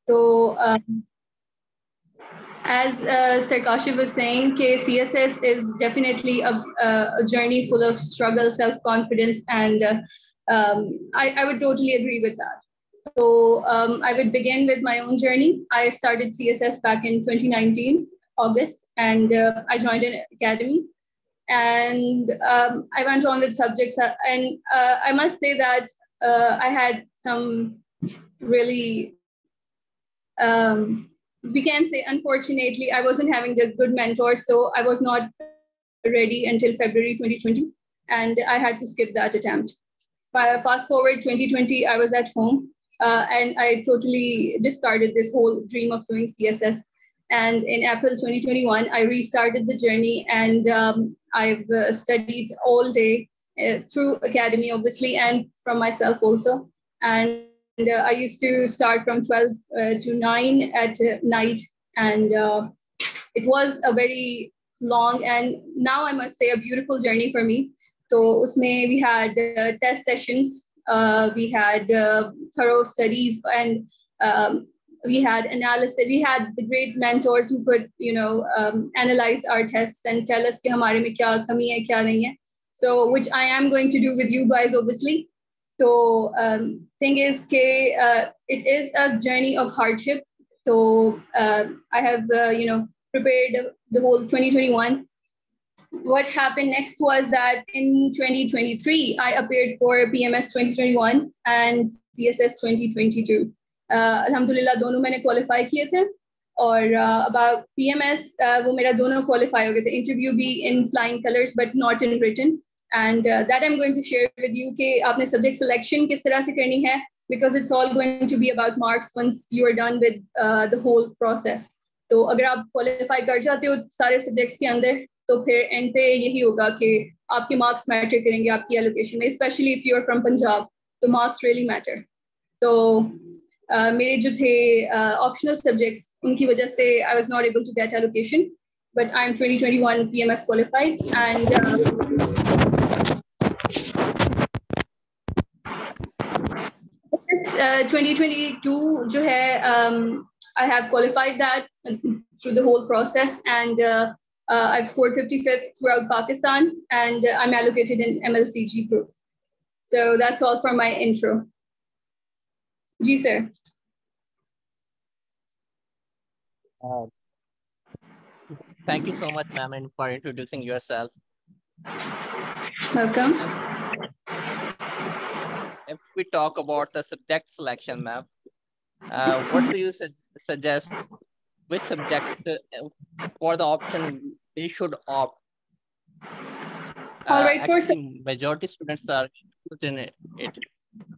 So as Sarkashi was saying, CSS is definitely a journey full of struggle, self-confidence, and I would totally agree with that. So I would begin with my own journey. I started CSS back in 2019, August, and I joined an academy. And I went on with subjects, and I must say that I had some really, we can say, unfortunately, I wasn't having the good mentors, so I was not ready until February 2020, and I had to skip that attempt. Fast forward 2020, I was at home, and I totally discarded this whole dream of doing CSS. And in April 2021, I restarted the journey, and I've studied all day through academy, obviously, and from myself also. And I used to start from 12 to 9 at night, and it was a very long and now I must say a beautiful journey for me. So usme we had test sessions, we had thorough studies, and we had analysis. We had the great mentors who could, analyze our tests and tell us कि हमारे में क्या कमी है, क्या नहीं है. So which I am going to do with you guys, obviously. So thing is, it is a journey of hardship. So I have, prepared the whole 2021. What happened next was that in 2023, I appeared for PMS 2021 and CSS 2022. Alhamdulillah, दोनों मैंने qualify किए थे. और about PMS, वो मेरा दोनों qualify हो गए थे. Interview भी in flying colors, but not in written. And that I'm going to share with you कि आपने subject selection किस तरह से करनी है, because it's all going to be about marks once you are done with the whole process. तो अगर आप qualify कर जाते हो सारे subjects के अंदर, तो फिर end पे यही होगा कि आपके marks matter करेंगे आपकी allocation में, especially if you are from Punjab, तो marks really matter. तो मेरे जो थे optional subjects, उनकी वजह से I was not able to get allocation, but I'm 2021 PMS qualified, and 2022 जो है, I have qualified that through the whole process, and I've scored 55th throughout Pakistan, and I'm allocated in MLCG group. So that's all for my intro. Ji sir. Thank you so much, ma'am, for introducing yourself. Welcome. If we talk about the subject selection, ma'am, what do you suggest? Which subject for the option they should opt? All right, actually, majority students are interested in it.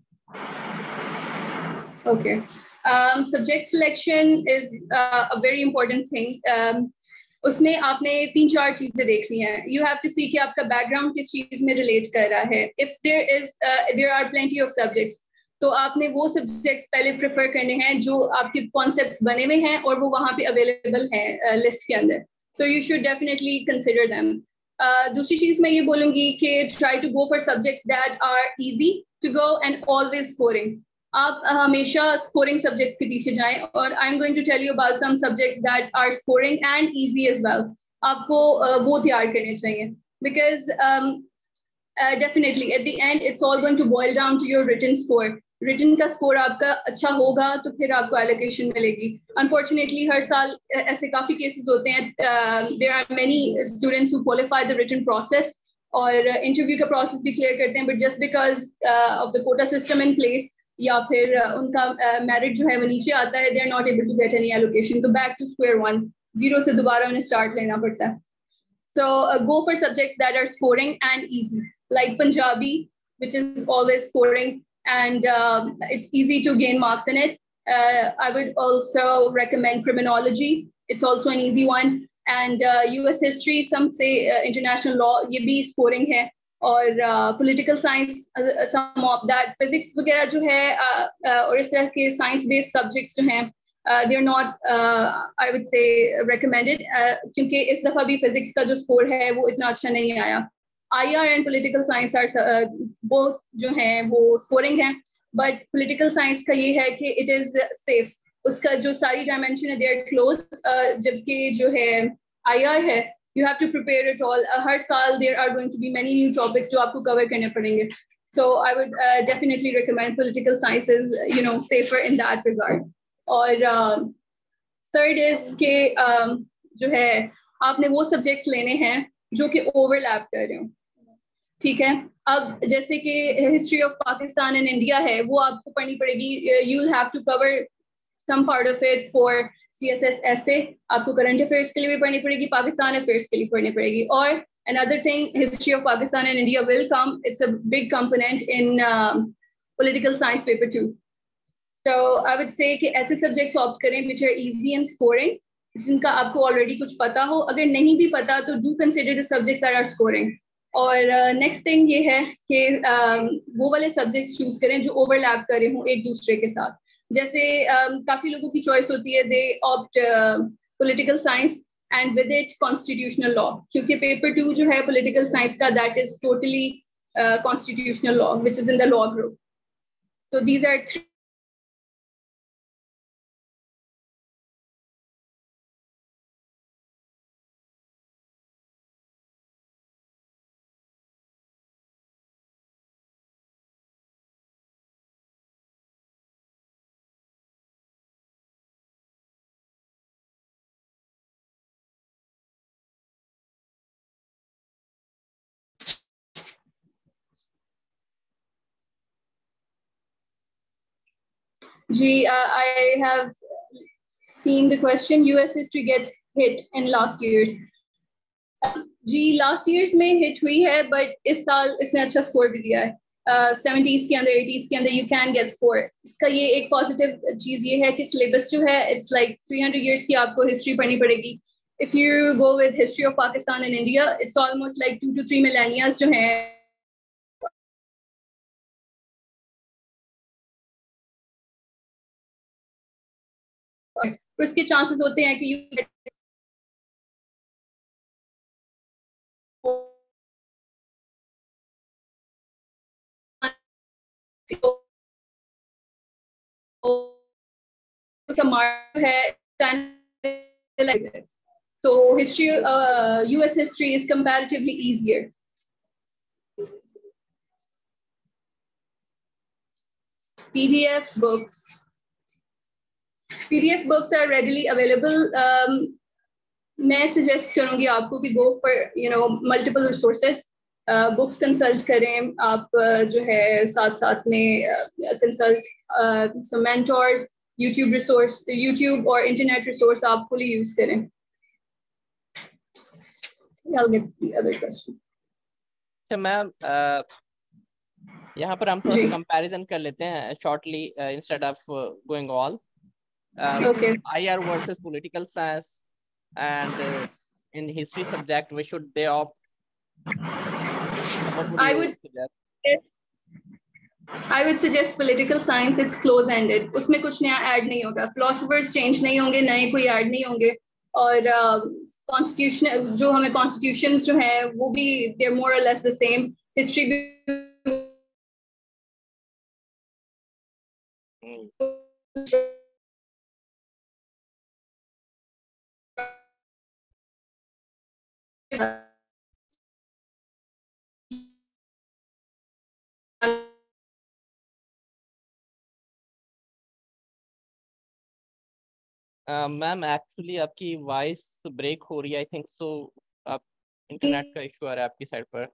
Okay. Subject selection is a very important thing. उसमें आपने 3-4 चीजें देखनी है. You have to see कि आपका background किस चीज में relate कर रहा है. If there are plenty of subjects, तो आपने वो subjects पहले prefer करने हैं जो आपके concepts बने हुए हैं और वो वहाँ पे available हैं list के अंदर. So you should definitely consider them. दूसरी चीज मैं ये बोलूँगी कि try to go for subjects that are easy to go and always scoring. आप हमेशा scoring subjects के पीछे जाएं, और I'm going to tell you about some subjects that are scoring and easy as well. आपको वो तैयार करने चाहिए, because definitely at the end it's all going to boil down to your written score. Written का score आपका अच्छा होगा तो फिर आपको allocation मिलेगी. Unfortunately हर साल ऐसे काफी cases होते हैं. There are many students who qualify the written process और interview का process भी clear करते हैं, but just because of the quota system in place या फिर उनका merit जो है वो नीचे आता है, they are not able to get any allocation. तो back to square one, zero से दोबारा उन्हें start लेना पड़ता है. So go for subjects that are scoring and easy, like Punjabi, which is always scoring, and it's easy to gain marks in it. I would also recommend criminology. It's also an easy one. And US history, some say international law, ये भी scoring है. और political science, some of that, physics वगैरह जो है और इस तरह के science based subjects जो हैं, they're not I would say recommended, क्योंकि इस दफा भी physics का जो score है वो इतना अच्छा नहीं आया. IR and political science are both जो हैं वो scoring हैं, but political science का ये है कि it is safe. उसका जो सारी डायमेंशन है दे आर क्लोज, जबकि जो है IR है you have to prepare it all. हर साल there are going to be many new topics जो आपको cover करने पड़ेंगे. So I would definitely recommend political sciences, you know, safer in that regard. और third is कि जो है आपने वो subjects लेने हैं जो कि overlap कर रहे हो, ठीक है. अब जैसे कि history of Pakistan and India है, वो आपको पढ़नी पड़ेगी. You will have to cover some part of it for CSS essay. आपको करंट अफेयर्स के लिए भी पढ़नी पड़ेगी, पाकिस्तान अफेयर्स के लिए पढ़नी पड़ेगी. और another thing, history of Pakistan and India will come. It's a big component in political science paper 2. So I would say कि ऐसे subjects opt करें which are easy in scoring, जिनका आपको already कुछ पता हो. अगर नहीं भी पता तो do consider the subjects that are scoring. और नेक्स्ट थिंग ये है कि वो वाले सब्जेक्ट्स चूज करें जो ओवरलैप कर रहे हों एक दूसरे के साथ. जैसे काफी लोगों की चॉइस होती है, they opt political science and with it constitutional law, क्योंकि पेपर 2 जो है पॉलिटिकल साइंस का that is totally constitutional law which is in the law group. So these are 3. I have seen the question. US history gets hit in last years. जी last years में hit हुई है, but इस साल इसने अच्छा score भी दिया है. 70s के अंदर 80s के अंदर यू कैन गेट स्कोर. इसका ये एक पॉजिटिव चीज ये है कि सिलेबस जो है इट्स लाइक 300 years की आपको हिस्ट्री पढ़नी पड़ेगी. If you go with history of Pakistan and India it's almost like 2 to 3 millennia जो है. तो इसके चांसेस होते हैं कि यू उसका मार्क है. तो history US history is comparatively easier. PDF books are readily available. मैं सजेस्ट करूंगी आपको कि go for multiple resources. Books consult करें आप, जो है साथ साथ में कंसल्ट सम मेंटर्स, यूट्यूब और इंटरनेट रिसोर्स आप फुली यूज करें. I'll get the other question. तो मैम यहाँ पर हम थोड़ा सा कंपैरिजन कर लेते हैं shortly instead of going all. Okay. IR versus political science, and in history subject we should they opt. I would suggest political science. It's close ended. उसमें कुछ नया ऐड नहीं होगा. Philosophers change नहीं होंगे, नए कोई ऐड नहीं होंगे. और कॉन्स्टिट्यूशन जो हमें कॉन्स्टिट्यूशंस जो है वो भी they're more or less the same. History भी मैम एक्चुअली आपकी वॉइस ब्रेक हो रही है. आई थिंक सो आप इंटरनेट का इशू आ रहा है आपकी साइड पर.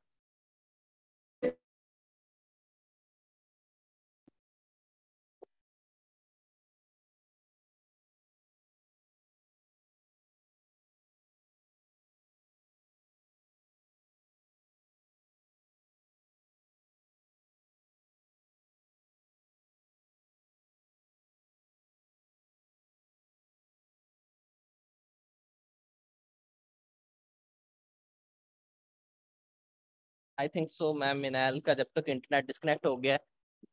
आई थिंक सो मैम मिनाल का जब तक इंटरनेट डिस्कनेक्ट हो गया,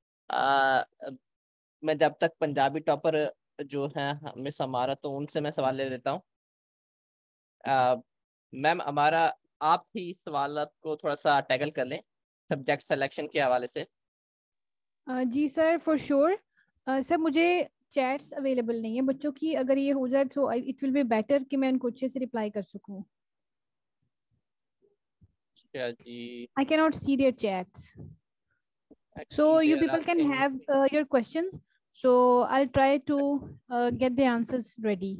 मैं जब तक पंजाबी टॉपर जो है मिस हमारा, तो उनसे मैं सवाल ले लेता हूँ. मैम हमारा आप ही इस सवाल को थोड़ा सा टैकल कर लें सब्जेक्ट सिलेक्शन के हवाले से. जी सर, फॉर श्योर. सर मुझे चैट्स अवेलेबल नहीं है बच्चों की, अगर ये हो जाए तो इट विल बी बेटर कि मैं उनको अच्छे से रिप्लाई कर सकूं. क्या जी? I cannot see their chats. So Actually, they you are people can asking. have your questions. So I'll try to get the answers ready.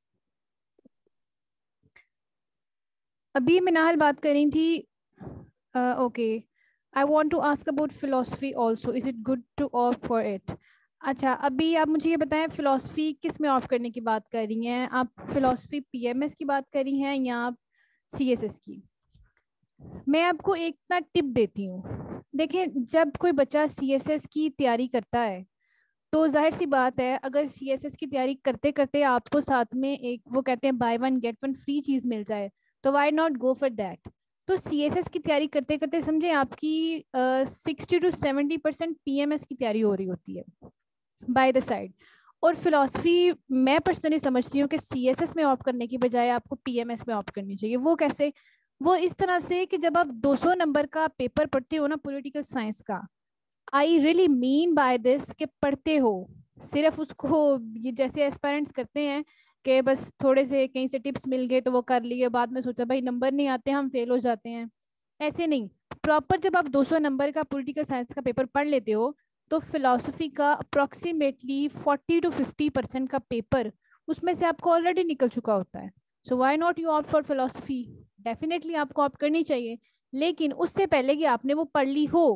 अभी मिनाहल बात कर रही थी. Okay, I want to ask about philosophy also. Is it good to opt for it? अच्छा, अभी आप मुझे ये बताएं फिलोसफी किस में ऑफ करने की बात कर रही हैं आप? फिलोसफी पीएमएस की बात कर रही हैं या आप सीएसएस की? मैं आपको एक ना टिप देती हूँ. देखें, जब कोई बच्चा सीएसएस की तैयारी करता है तो जाहिर सी बात है, अगर सीएसएस की तैयारी करते करते आपको साथ में एक, वो कहते हैं buy one get one free चीज मिल जाए, तो why not go for that. तो सीएसएस की तैयारी करते करते समझे आपकी 60 to 70% पीएमएस की तैयारी हो रही होती है बाय द साइड. और फिलॉसफी मैं पर्सनली समझती हूँ कि सीएसएस में ऑप्ट करने की बजाय आपको पीएमएस में ऑप्ट करनी चाहिए. वो कैसे? वो इस तरह से कि जब आप 200 नंबर का पेपर पढ़ते हो ना पॉलिटिकल साइंस का, I really mean by this कि पढ़ते हो, सिर्फ उसको ये जैसे एस्पायरेंट्स करते हैं कि बस थोड़े से कहीं से टिप्स मिल गए तो वो कर लिए, बाद में सोचा भाई नंबर नहीं आते हम फेल हो जाते हैं. ऐसे नहीं. प्रॉपर जब आप 200 नंबर का पॉलिटिकल साइंस का पेपर पढ़ लेते हो तो फिलॉसफी का अप्रोक्सीमेटली 40 to 50% का पेपर उसमें से आपको ऑलरेडी निकल चुका होता है. So why not you opt for philosophy? Definitely आपको ऑप्ट करनी चाहिए, लेकिन उससे पहले कि आपने वो पढ़ ली हो.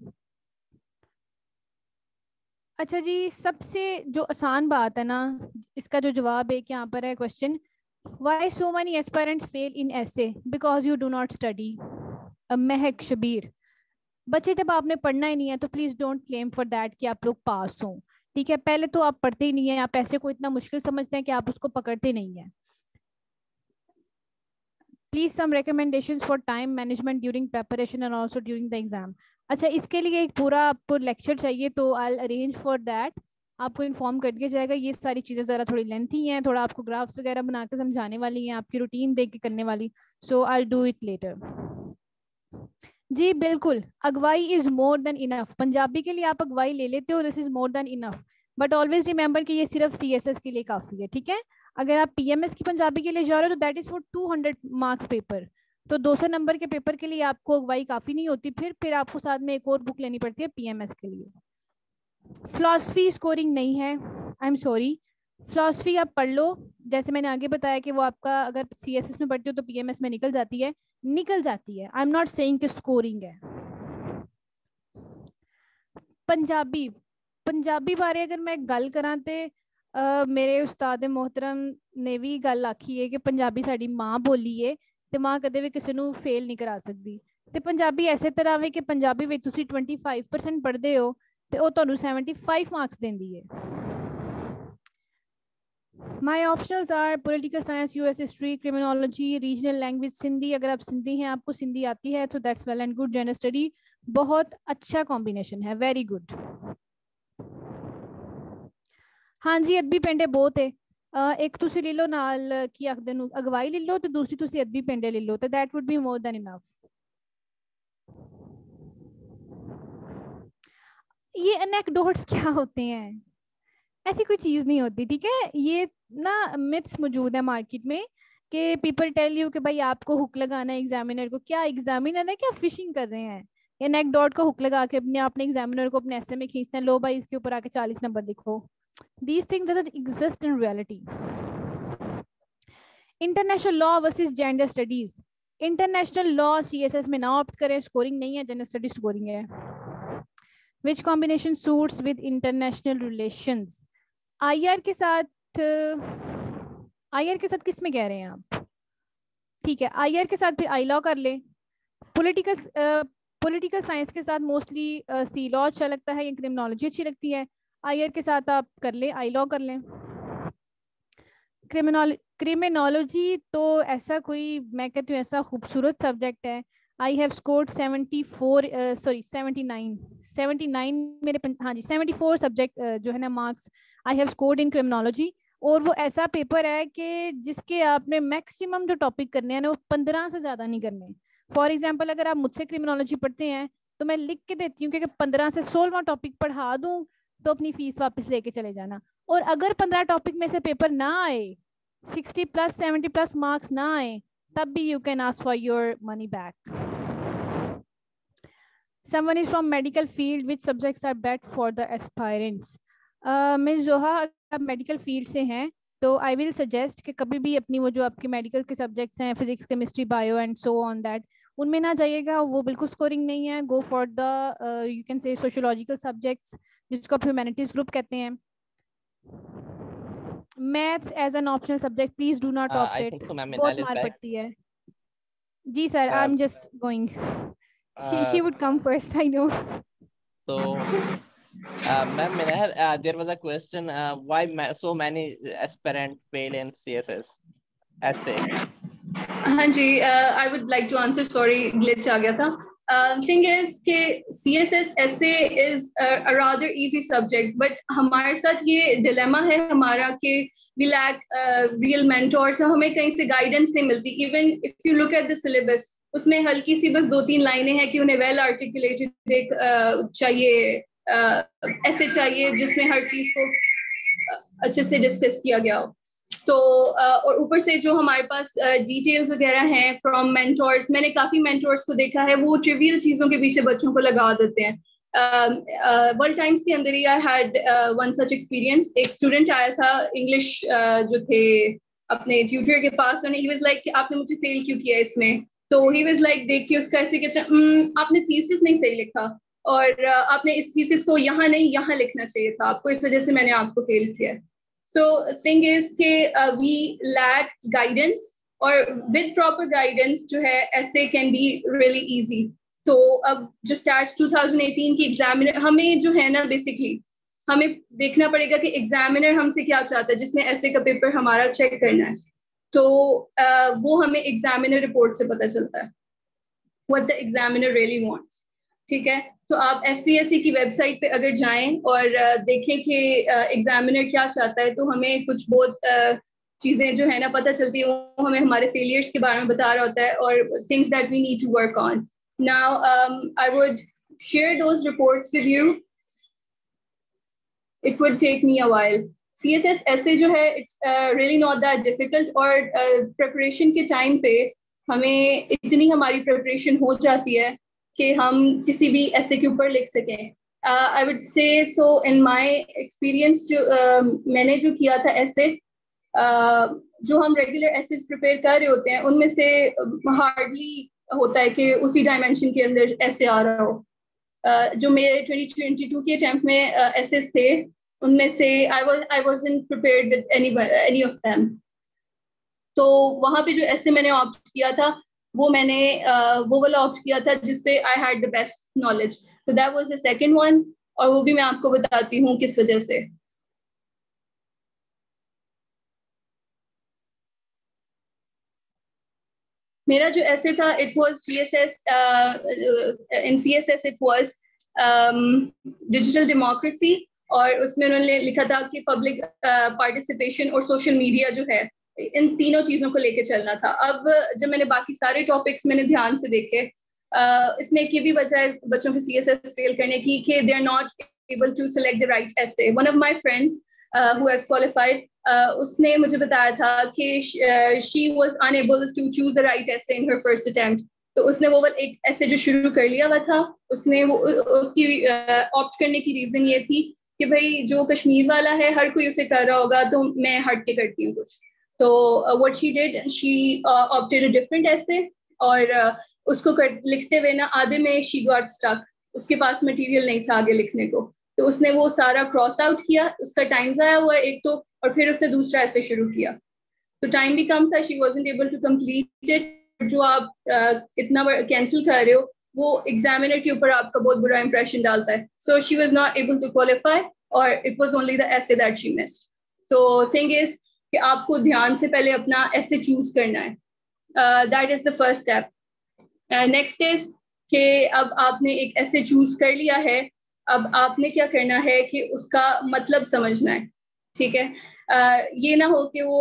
अच्छा जी, सबसे जो आसान बात है ना, इसका जो जवाब एक यहाँ पर है question, why so many aspirants fail in essay? Because you do not study. Mehak Shabir, बच्चे जब आपने पढ़ना ही नहीं है तो please don't claim for that कि आप लोग पास हो. ठीक है, पहले तो आप पढ़ते ही नहीं है, आप ऐसे को इतना मुश्किल समझते हैं कि आप उसको पकड़ते नहीं है. Please some recommendations for time management during preparation and also during the exam. अच्छा, इसके लिए एक पूरा आपको लेक्चर चाहिए तो आई अरेंज फॉर दैट. आपको इन्फॉर्म कर दिया जाएगा. ये सारी चीज़ें ज़रा थोड़ी लेंथी हैं, थोड़ा आपको ग्राफ्स वगैरह बना के समझाने वाली हैं, आपकी रूटीन देख के करने वाली. So I do it later. जी बिल्कुल, Agwai is more than enough. Punjabi के लिए आप अगवाई ले लेते हो, this is more than enough. But always remember कि ये सिर्फ सीएसएस के लिए काफ़ी है. ठीक है, अगर आप पीएमएस की पंजाबी के लिए जा रहे हो तो that is for 200 marks paper. तो 200 नंबर के पेपर के लिए आपको अगवाई काफ़ी नहीं होती, फिर आपको साथ में एक और बुक लेनी पड़ती है पीएमएस के लिए. फिलॉसफी स्कोरिंग नहीं है, आई एम सॉरी. फिलॉसफी आप पढ़ लो, जैसे मैंने आगे बताया कि वो आपका अगर सीएसएस में पढ़ते हो तो पीएमएस में निकल जाती है. आई एम नॉट सेइंग कि स्कोरिंग है. पंजाबी बारे अगर मैं गल करा ते मेरे उस्ताद मोहतरम ने भी गल आखी है कि पंजाबी साडी माँ बोली है ते माँ कदे भी किसी नू फेल नहीं करा सकती. ते पंजाबी ऐसे तरह वे कि पंजाबी में तुसी 25% पढ़ते हो ते वो तुहानू 75 मार्क्स देंदी है. My optionals are political science, US history, criminology, regional language, Sindhi. अगर आप सिंधी हैं, आपको सिंधी आती है तो that's well and good. General study बहुत अच्छा कॉम्बिनेशन है, वेरी गुड. हाँ जी, अदबी पेंडे बहुत है. एक तुसी ले लो नाल की आखदे नू अगवाई ले लो, तो दूसरी तुसी अदबी पेंडे ले लो, तो that would be more than enough. ये एनेक्डोट्स क्या होते हैं? ऐसी कोई चीज नहीं होती. ठीक है, ये ना मिथ्स मौजूद है मार्केट में कि पीपल टेल यू कि भाई आपको हुक लगाना है एग्जामिनर को. क्या एग्जामिनर है क्या? फिशिंग कर रहे हैं. एनेक्डोट का हुक लगा के अपने एग्जामिनर को अपने ऐसे में खींचते हैं, लो भाई इसके ऊपर आके 40 नंबर लिखो. These things doesn't exist in reality. International law versus gender studies. International law CSS में ना ऑप्ट करें, स्कोरिंग नहीं है, जनरल स्टडीज स्कोरिंग है. Which combination suits with international relations? IR के साथ किस में कह रहे हैं आप? ठीक है, IR के साथ फिर आई लॉ कर लें. पॉलिटिकल साइंस के साथ मोस्टली सी लॉ अच्छा लगता है या क्रिमिनोलॉजी अच्छी लगती है. आईआर के साथ आप कर लें, आई लॉ कर लें. क्रिमिनोलॉजी तो ऐसा कोई, मैं कहती हूँ ऐसा खूबसूरत सब्जेक्ट है. आई हैव स्कोर्ड 79 मेरे, हाँ जी 74 सब्जेक्ट जो है ना marks I have scored in criminology. और वो ऐसा पेपर है कि जिसके आपने मैक्सिमम जो टॉपिक करने हैं ना वो 15 से ज़्यादा नहीं करने. फॉर एग्जाम्पल अगर आप मुझसे क्रिमिनोलॉजी पढ़ते हैं तो मैं लिख के देती हूँ कि 15 से 16वां टॉपिक पढ़ा दूँ तो अपनी फीस वापस लेके चले जाना. और अगर 15 टॉपिक में से पेपर ना आए, 60+ 70+ मार्क्स ना आए, तब भी you can ask for your money back. Someone is from medical field, which subjects are best for the aspirants? Ms. जोहा, आप मेडिकल फील्ड से हैं तो आई विल सजेस्ट कि कभी भी अपनी वो जो आपके मेडिकल के सब्जेक्ट्स हैं, physics, chemistry, bio and so on that, उनमें ना जाइएगा, वो बिल्कुल स्कोरिंग नहीं है. Go for the you can say sociological subjects, जिसको आप ह्यूमैनिटीज ग्रुप कहते हैं. Maths as an optional subject, please do not opt it, बहुत मार पड़ती है. जी sir, I am just going. She would come first, I know. So, ma'am, there was a question, why so many aspirants fail in CSS essay? हाँ जी, I would like to answer. Sorry, glitch आ गया था. Thing is कि CSS essay is a rather easy subject, but हमारे साथ ये dilemma है हमारा कि we lack real mentors. हमें कहीं से guidance नहीं मिलती. Even if you look at the syllabus, उसमें हल्की सी बस 2-3 लाइनें हैं कि उन्हें वेल आर्टिकुलेटेड एक चाहिए ऐसे चाहिए जिसमें हर चीज को अच्छे से डिस्कस किया गया हो. तो और ऊपर से जो हमारे पास डिटेल्स वगैरह हैं फ्रॉम मेंटोर्स, मैंने काफी मेंटोर्स को देखा है वो ट्रिवियल चीजों के पीछे बच्चों को लगा देते हैं. वर्ल्ड टाइम्स के अंदर ही I had one such experience. एक स्टूडेंट आया था इंग्लिश जो थे अपने ट्यूटर के पास, और ही वाज लाइक आपने मुझे फेल क्यों किया इसमें. तो ही वाज लाइक देख के उसका ऐसे कहते आपने थीसिस नहीं सही लिखा, और आपने इस थीसिस को यहाँ नहीं यहाँ लिखना चाहिए था आपको, इस वजह से मैंने आपको फेल किया. सो थिंग इज के वी लैक गाइडेंस, और विद प्रॉपर गाइडेंस जो है ऐसे कैन बी रियली इजी. तो अब जो स्टार्स 2018 की एग्जामिनर, हमें जो है ना बेसिकली हमें देखना पड़ेगा कि एग्जामिनर हमसे क्या चाहता है जिसने ऐसे का पेपर हमारा चेक करना है. तो वो हमें एग्जामिनर रिपोर्ट से पता चलता है what the examiner really wants. ठीक है, तो आप FPSC की वेबसाइट पे अगर जाएं और देखें कि एग्जामिनर क्या चाहता है, तो हमें कुछ बहुत चीजें जो है ना पता चलती है. वो हमें हमारे फेलियर्स के बारे में बता रहा होता है और things that we need to work on. Now I would share those reports with you. It would take me a while. CSS essay जो है it's really not that difficult, और प्रिपरेशन के टाइम पे हमें इतनी हमारी प्रिपरेशन हो जाती है कि हम किसी भी ऐसे के ऊपर लिख सकें. I would say so in my experience, जो मैंने जो किया था ऐसे, जो हम रेगुलर एसेस प्रिपेयर कर रहे होते हैं उनमें से हार्डली होता है कि उसी डायमेंशन के अंदर ऐसे आ रहा हो. जो मेरे 2022 के अटेम्प्ट में एसेस थे उनमें से I wasn't prepared with any of them. तो वहाँ पे जो ऐसे मैंने ऑप्ट किया था वो मैंने वो वाला ऑप्ट किया था जिसपे I had the best knowledge. So that was the second one, और वो भी मैं आपको बताती हूँ किस वजह से. मेरा जो ऐसे था it was CSS, in CSS it was digital democracy, और उसमें उन्होंने लिखा था कि पब्लिक पार्टिसिपेशन और सोशल मीडिया जो है इन तीनों चीजों को लेके चलना था. अब जब मैंने बाकी सारे टॉपिक्स मैंने ध्यान से देखे, इसमें एक ये भी वजह है बच्चों के CSS फेल करने की कि they are not able to select the right essay. One of my friends who has qualified, उसने मुझे बताया था कि she was unable to choose the right essay in her first attempt. तो उसने वो एक ऐसे जो शुरू कर लिया हुआ था, उसने वो उसकी ऑप्ट करने की रीजन ये थी कि भाई जो कश्मीर वाला है हर कोई उसे कर रहा होगा तो मैं हट के करती हूँ कुछ. तो what she did, she opted a different essay, और उसको लिखते हुए ना आधे में शी गॉट स्टक. उसके पास मटेरियल नहीं था आगे लिखने को, तो उसने वो सारा क्रॉस आउट किया. उसका टाइम ज़ाया हुआ एक तो, और फिर उसने दूसरा ऐसे शुरू किया तो टाइम भी कम था. She wasn't able to complete it. जो आप इतना कैंसिल कर रहे हो वो एग्जामिनर के ऊपर आपका बहुत बुरा इंप्रेशन डालता है. So she was not able to qualify, और it was only the essay that she missed. तो थिंग इज कि आपको ध्यान से पहले अपना एसे चूज करना है. That is the first step. Next is कि अब आपने एक एसे चूज कर लिया है, अब आपने क्या करना है कि उसका मतलब समझना है. ठीक है, ये ना हो कि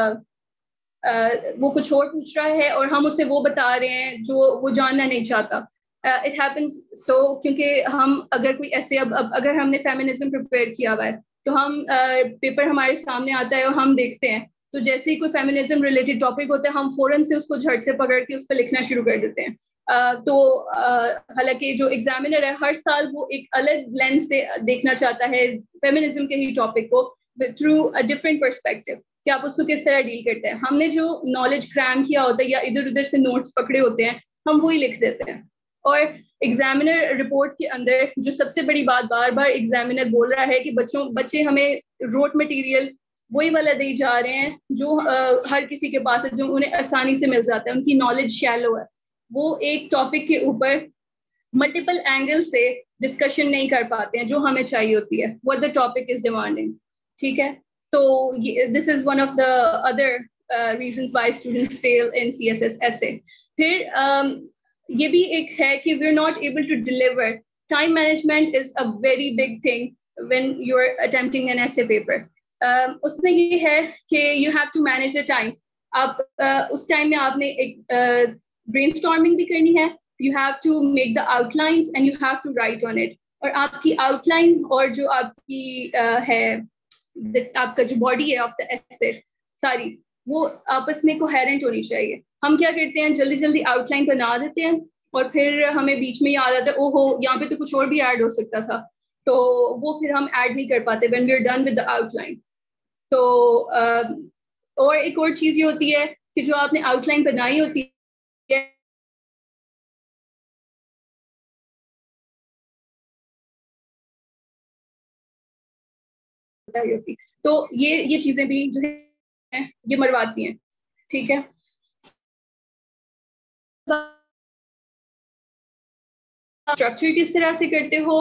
वो कुछ और पूछ रहा है और हम उसे वो बता रहे हैं जो वो जानना नहीं चाहता. It happens. सो क्योंकि हम अगर कोई ऐसे अब अगर हमने फेमिनिज्म प्रिपेयर किया हुआ है तो हम पेपर हमारे सामने आता है और हम देखते हैं, तो जैसे ही कोई फेमिनिज्म रिलेटेड टॉपिक होता है हम फौरन से उसको झट से पकड़ के उस पर लिखना शुरू कर देते हैं। तो हालांकि जो एग्जामिनर है हर साल वो एक अलग लेंस से देखना चाहता है फेमिनिज्म के ही टॉपिक को थ्रू अ डिफरेंट पर्सपेक्टिव, कि आप उसको किस तरह डील करते हैं। हमने जो नॉलेज क्रैम किया होता है या इधर उधर से नोट्स पकड़े होते हैं हम वही लिख देते हैं। और एग्जामिनर रिपोर्ट के अंदर जो सबसे बड़ी बात बार बार एग्जामिनर बोल रहा है कि बच्चे हमें रोट मटेरियल वही वाला दे जा रहे हैं जो हर किसी के पास है, जो उन्हें आसानी से मिल जाता है, उनकी नॉलेज शैलो है, वो एक टॉपिक के ऊपर मल्टीपल एंगल से डिस्कशन नहीं कर पाते हैं जो हमें चाहिए होती है, what the topic is demanding. ठीक है, तो this is one of the other reasons why students fail in CSS essay. फिर ये भी एक है कि we are not able to deliver. Time management is a very big thing when you are attempting an essay paper. उसमें ये है कि you have to manage the time. आप उस टाइम में आपने एक ब्रेनस्टॉर्मिंग भी करनी है, you have to make the outlines and you have to write on it. और आपकी आउटलाइन और जो आपकी है आपका जो बॉडी है ऑफ द एसे सारी, वो आपस में कोहेरेंट होनी चाहिए। हम क्या करते हैं, जल्दी जल्दी आउटलाइन बना देते हैं और फिर हमें बीच में याद आता है ओहो यहाँ पे तो कुछ और भी ऐड हो सकता था, तो वो फिर हम ऐड नहीं कर पाते when we are done with the outline. तो और एक और चीज ये होती है कि जो आपने आउटलाइन बनाई होती है तो ये चीजें भी जो है ये मरवाती हैं। ठीक है, स्ट्रक्चर किस तरह से करते हो,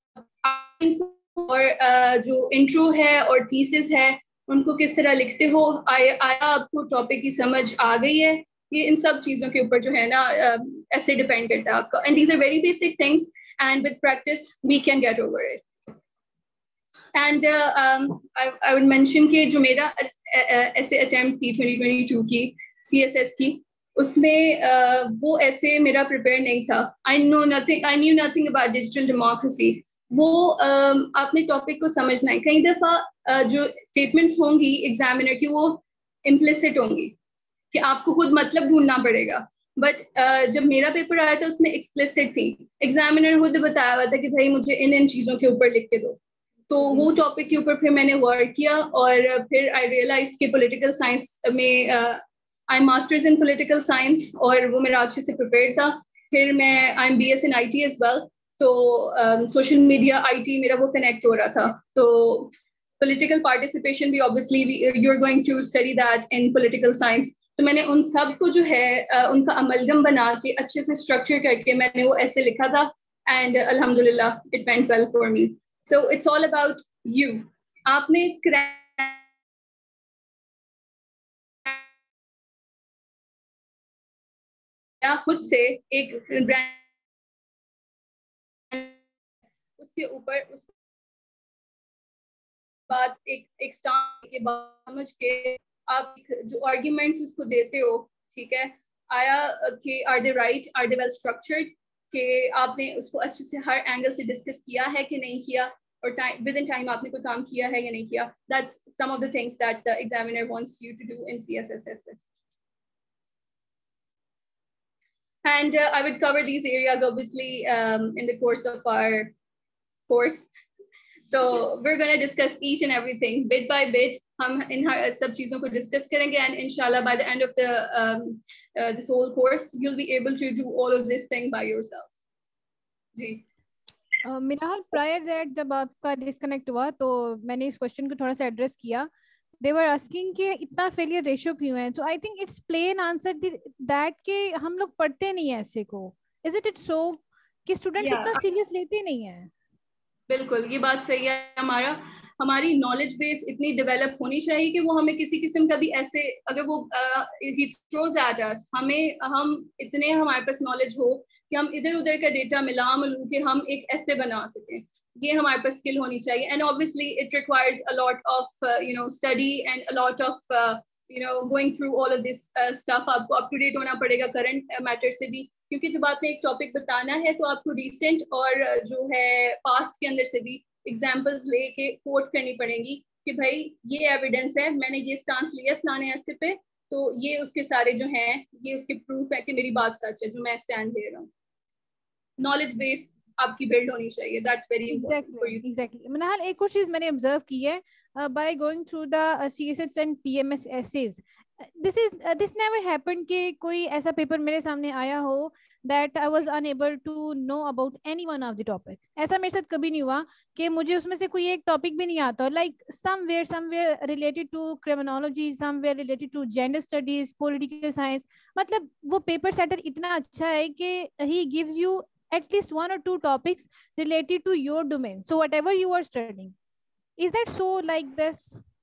और जो इंट्रो है और थीसिस है उनको किस तरह लिखते हो, आया आपको टॉपिक की समझ आ गई है, ये इन सब चीजों के ऊपर जो है ना ऐसे डिपेंड करता है आपका। And these are very basic things and with practice we can get over it. And I would mention कि जो मेरा ऐसे अटेम्प्ट की 2022 की सीएसएस की, उसमें वो ऐसे मेरा प्रिपेयर नहीं था। I knew nothing about digital democracy. वो आपने टॉपिक को समझना है। कई दफा जो स्टेटमेंट्स होंगी एग्जामिनर की वो इम्प्लिसिट होंगी कि आपको खुद मतलब ढूंढना पड़ेगा, बट जब मेरा पेपर आया था उसमें एक्सप्लिसिट थी। एग्जामिनर खुद बताया हुआ था कि भाई मुझे इन चीजों के ऊपर लिख के दो। तो वो टॉपिक के ऊपर फिर मैंने वर्क किया और फिर आई रियलाइज कि पॉलिटिकल साइंस में I masters in political science और वो मेरा अच्छे से प्रिपेयर था। फिर मैं I am BS in IT as well, तो सोशल मीडिया IT मेरा वो कनेक्ट हो रहा था। तो पॉलिटिकल पार्टिसिपेशन भी obviously you are going to study that in political science. तो मैंने उन सब को जो है उनका अमलगम बना के अच्छे से स्ट्रक्चर करके मैंने वो ऐसे लिखा था एंड अल्हम्दुलिल्लाह it went well for me. So it's all about you. आपने खुद से एक ब्रांड उसके ऊपर उस बात एक स्टांस के बाद समझ के आप जो आर्ग्यूमेंट्स उसको देते हो, ठीक है, आया कि are they right, are they well structured, कि आपने उसको अच्छे से हर एंगल से डिस्कस किया है कि नहीं किया, और टाइम विद इन टाइम आपने कोई काम किया है या नहीं किया। That's some of the things that the examiner wants you to do in CSSS. And I would cover these areas obviously in the course of our course. So we're going to discuss each and everything bit by bit. हम इन सब चीजों को discuss करेंगे and inshallah by the end of the this whole course you'll be able to do all of this thing by yourself. जी Minal, prior that जब आपका disconnect हुआ तो मैंने इस क्वेश्चन को थोड़ा सा एड्रेस किया। दे वर आस्किंग कि इतना फेलियर रेशियो क्यों है। तो I think it's plain answer that कि हम लोग पढ़ते नहीं है ऐसे को। इज इट सो कि स्टूडेंट्स इतना सीरियस लेते नहीं है? बिल्कुल, ये बात सही है। हमारी नॉलेज बेस इतनी डेवलप होनी चाहिए कि वो हमें किसी किस्म का भी ऐसे अगर वो he throws at us, हम इतने हमारे पास नॉलेज हो कि हम इधर उधर का डेटा मिला के हम एक ऐसे बना सकें, ये हमारे पास स्किल होनी चाहिए। And obviously it requires a lot of study and a lot of going through all of this stuff. आपको अप टू डेट होना पड़ेगा करंट मैटर से भी, क्योंकि जब आपने एक टॉपिक बताना है तो आपको रिसेंट और जो है पास्ट के अंदर से भी एग्जाम्पल्स लेके कोट करनी पड़ेंगी कि भाई ये एविडेंस है, मैंने ये स्टांस लिया फलाने ऐसे पे, तो ये उसके सारे जो हैं ये उसके प्रूफ है कि मेरी बात सच है जो मैं स्टैंड ले रहा हूँ. नॉलेज बेस आपकी बिल्ड होनी चाहिए. That's very important for you. Exactly Manal, एक और चीज मैंने ऑब्जर्व की है by going through the CSS and PMS essays, this never happened कि कोई ऐसा पेपर मेरे सामने आया हो that I was unable to know about any one of the topic. ऐसा मेरे साथ कभी नहीं हुआ कि मुझे उसमें से कोई एक टॉपिक भी नहीं आता. Like somewhere related to criminology, somewhere related to gender studies, political science. मतलब वो पेपर सेटर इतना अच्छा है कि he gives you at least 1 or 2 topics related to your domain. So whatever you are studying, is that so like this?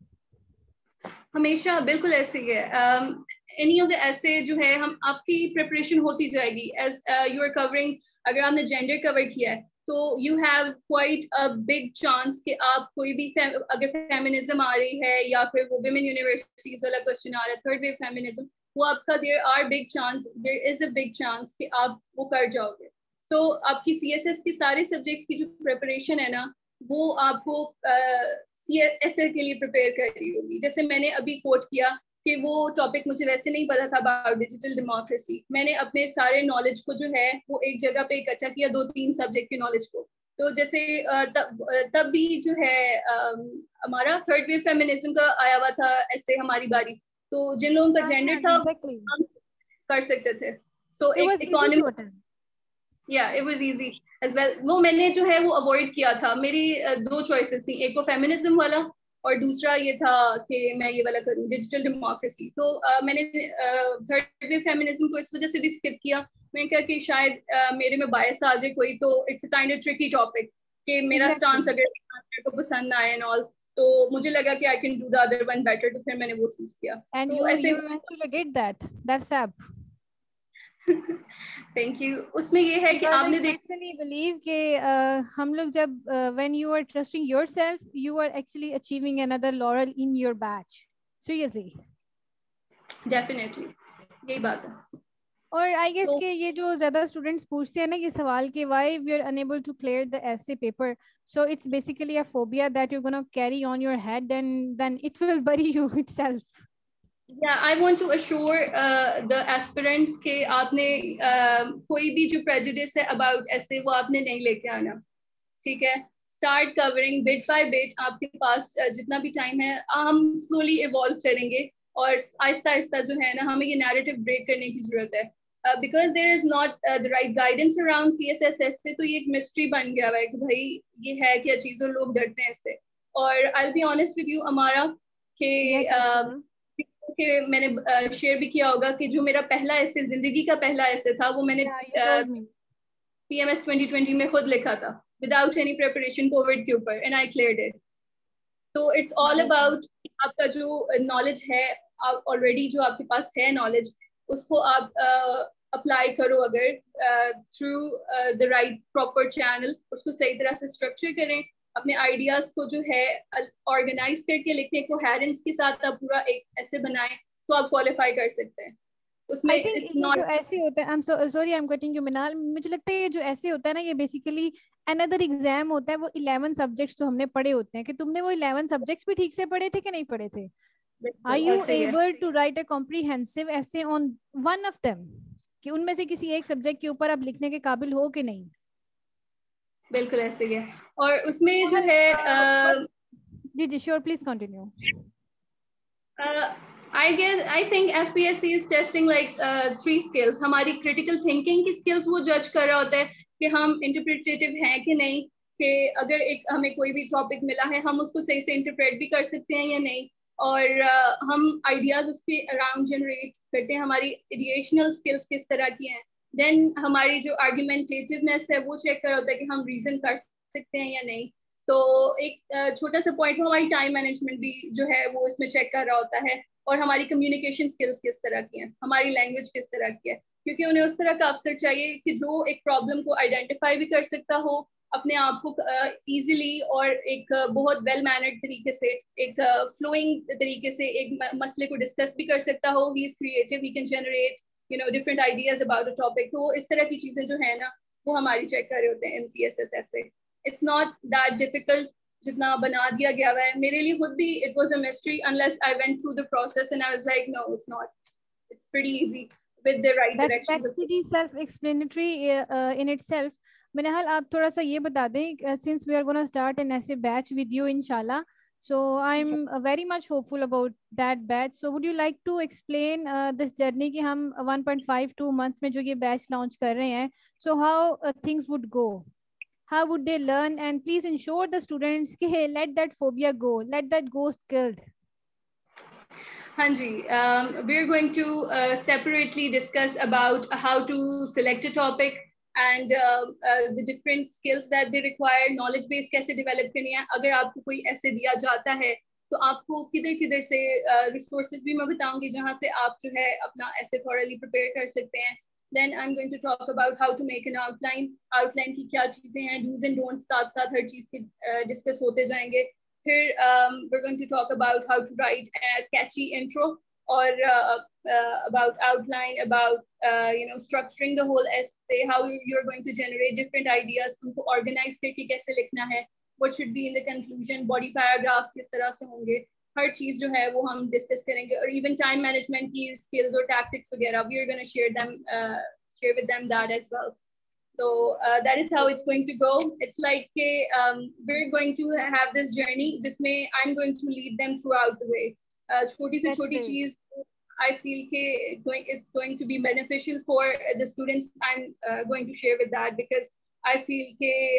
हमेशा बिल्कुल ऐसे ही है. एनी ऑफ द ऐसे जो है हम आपकी प्रिपरेशन होती जाएगी एज यू आर कवरिंग. अगर आपने जेंडर कवर किया है तो you have quite a big chance कि आप कोई भी अगर फेमिनिज्म आ रही है या फिर वो वुमेन यूनिवर्सिटीज वाला क्वेश्चन आ रहा है, थर्ड वेव फेमिनिज्म, वो आपका there is a big chance कि आप वो कर जाओगे. सो आपकी सीएसएस के सारे सब्जेक्ट्स की जो प्रिपरेशन है ना, वो आपको सीएसएस के लिए प्रिपेयर कर रही होगी. जैसे मैंने अभी कोट किया कि वो टॉपिक मुझे वैसे नहीं पता था अबाउट डिजिटल डेमोक्रेसी. मैंने अपने सारे नॉलेज को जो है वो एक जगह पे इकट्ठा किया, 2-3 सब्जेक्ट के नॉलेज को. तो जैसे तब भी जो है हमारा थर्ड वेव फेमिनिज्म का आया हुआ था ऐसे हमारी बारी. तो जिन लोगों का जेंडर था हम कर सकते थे. सो इकोनॉमी या it was easy as well. वो मैंने जो है वो अवॉइड किया था. मेरी 2 चॉइसेस थी, एक तो फेमिनिज्म वाला और दूसरा ये था कि मैं ये वाला करूं डिजिटल डेमोक्रेसी. तो मैंने थर्ड वेव फेमिनिज्म को इस वजह से भी स्किप किया. मैंने कहा कि शायद मेरे में बायस आ जाए कोई, तो it's a kind of tricky topic कि मेरा स्टांस अगर को पसंद ना आए एंड ऑल, तो मुझे लगा कि I can do the other one better, तो फिर मैंने वो चूज किया. And तो ऐसे you actually did that. That's fab. Thank you. उसमें ये है कि आपने personally believe कि हम लोग जब when you are trusting yourself, you are actually achieving another laurel in your batch. Seriously. Definitely. यही बात है. और आई गेस कि ये जो ज्यादा स्टूडेंट्स पूछते हैं ना ये सवाल कि why we are unable to clear the essay paper, so it's basically a phobia that you're going to carry on your head and then it will bury you itself. Yeah, I want to assure the aspirants कि आपने कोई भी जो prejudice है about essay वो आपने नहीं लेके आना. ठीक है. Start covering bit by bit. आपके पास जितना भी time है हम slowly evolve करेंगे और आहिस्ता आहिस्ता जो है ना हमें ये narrative break करने की जरूरत है. Because there is not the right guidance around CSS से, तो ये एक mystery बन गया है कि भाई ये है क्या चीज़ और लोग डरते हैं इससे. और I'll be honest with you अमारा कि कि मैंने शेयर भी किया होगा कि जो मेरा पहला ऐसे जिंदगी का पहला ऐसे था वो मैंने PMS 2020 में खुद लिखा था विदाउट एनी प्रिपरेशन कोविड के ऊपर एंड आई क्लियर्ड इट. तो इट्स ऑल अबाउट आपका जो नॉलेज है ऑलरेडी जो आपके पास है नॉलेज उसको आप अप्लाई करो अगर through the right proper channel. उसको सही तरह से स्ट्रक्चर करें, अपने आइडियाज को जो है ऑर्गेनाइज करके लिखने को कोहेरेंस के साथ आप पूरा एक ऐसे बनाएं तो आप क्वालिफाई कर सकते हैं. उसमें इट्स नॉट ऐसे होता है. I am cutting you Minal. मुझे लगता है ये जो ऐसे होता है ना ये बेसिकली अनदर एग्जाम होता है. वो 11 सब्जेक्ट्स जो हमने पढ़े होते हैं कि तुमने वो 11 सब्जेक्ट्स भी ठीक से पढ़े थे कि नहीं पढ़े थे. Are you able to write a comprehensive essay on one of them कि उनमें से किसी एक सब्जेक्ट के ऊपर आप लिखने के काबिल हो कि नहीं. बिल्कुल ऐसे ही है. और उसमें जो है जी जी sure please continue. I think FPSC is testing like 3 skills. हमारी critical thinking की skills वो judge कर रहा होता है कि हम interpretative हैं कि नहीं, कि अगर एक हमें कोई भी topic मिला है हम उसको सही से interpret भी कर सकते हैं या नहीं, और हम ideas उसके around generate करते हैं. हमारी ideational skills किस तरह की हैं. देन हमारी जो आर्ग्यूमेंटेटिवनेस है वो चेक कर होता है कि हम रीजन कर सकते हैं या नहीं. तो एक छोटा सा पॉइंट हमारी टाइम मैनेजमेंट भी जो है वो इसमें चेक कर रहा होता है, और हमारी कम्युनिकेशन स्किल्स किस तरह की हैं, हमारी लैंग्वेज किस तरह की है, क्योंकि उन्हें उस तरह का अफसर चाहिए कि जो एक प्रॉब्लम को आइडेंटिफाई भी कर सकता हो अपने आप को इजीली और एक बहुत वेल मैनर्ड तरीके से, एक फ्लोइंग तरीके से एक मसले को डिस्कस भी कर सकता हो. He is creative, he can generate different ideas about a topic. तो इस तरह की चीजें जो है ना वो हमारी चेक कर रहे होते हैं MCSS ऐसे. it's not that difficult जितना बना दिया गया हुआ है. मेरे लिए खुद भी it was a mystery unless I went through the process and I was like, no, it's not. It's pretty easy with the right directions. That's pretty self-explanatory in itself. Minahal, आप थोड़ा सा ये बता दें, since we are going to start an essay batch with you, inshallah. So I'm very much hopeful about that batch. So would you like to explain this journey कि हम 1.52 months में जो ये batch launch कर रहे हैं, so how things would go? How would they learn? And please ensure the students के let that phobia go, let that ghost killed. Hanji, we're going to separately discuss about how to select a topic and the different skills that they require, knowledge base कैसे develop करनी है. अगर आपको कोई ऐसे दिया जाता है तो आपको किधर से resources भी मैं बताऊंगी जहाँ से आप जो है अपना ऐसे thoroughly prepare कर सकते हैं. Then I'm going to talk about how to make an outline. Outline की क्या चीजें हैं, do's and don'ts साथ साथ हर चीज की discuss होते जाएंगे. Here we're going to talk about how to write a catchy intro or about outline, about structuring the whole essay, how you're going to generate different ideas, उनको organize करके कैसे लिखना है, what should be in the conclusion, body paragraphs किस तरह से होंगे, हर चीज जो है वो हम discuss करेंगे. और even time management की skills और tactics वगैरह, we are going to share with them that as well. So that is how it's going to go. It's like we're going to have this journey जिसमें I'm going to lead them throughout the way. छोटी से छोटी चीज I feel it's going to be beneficial for the students. I'm going to share with that because I feel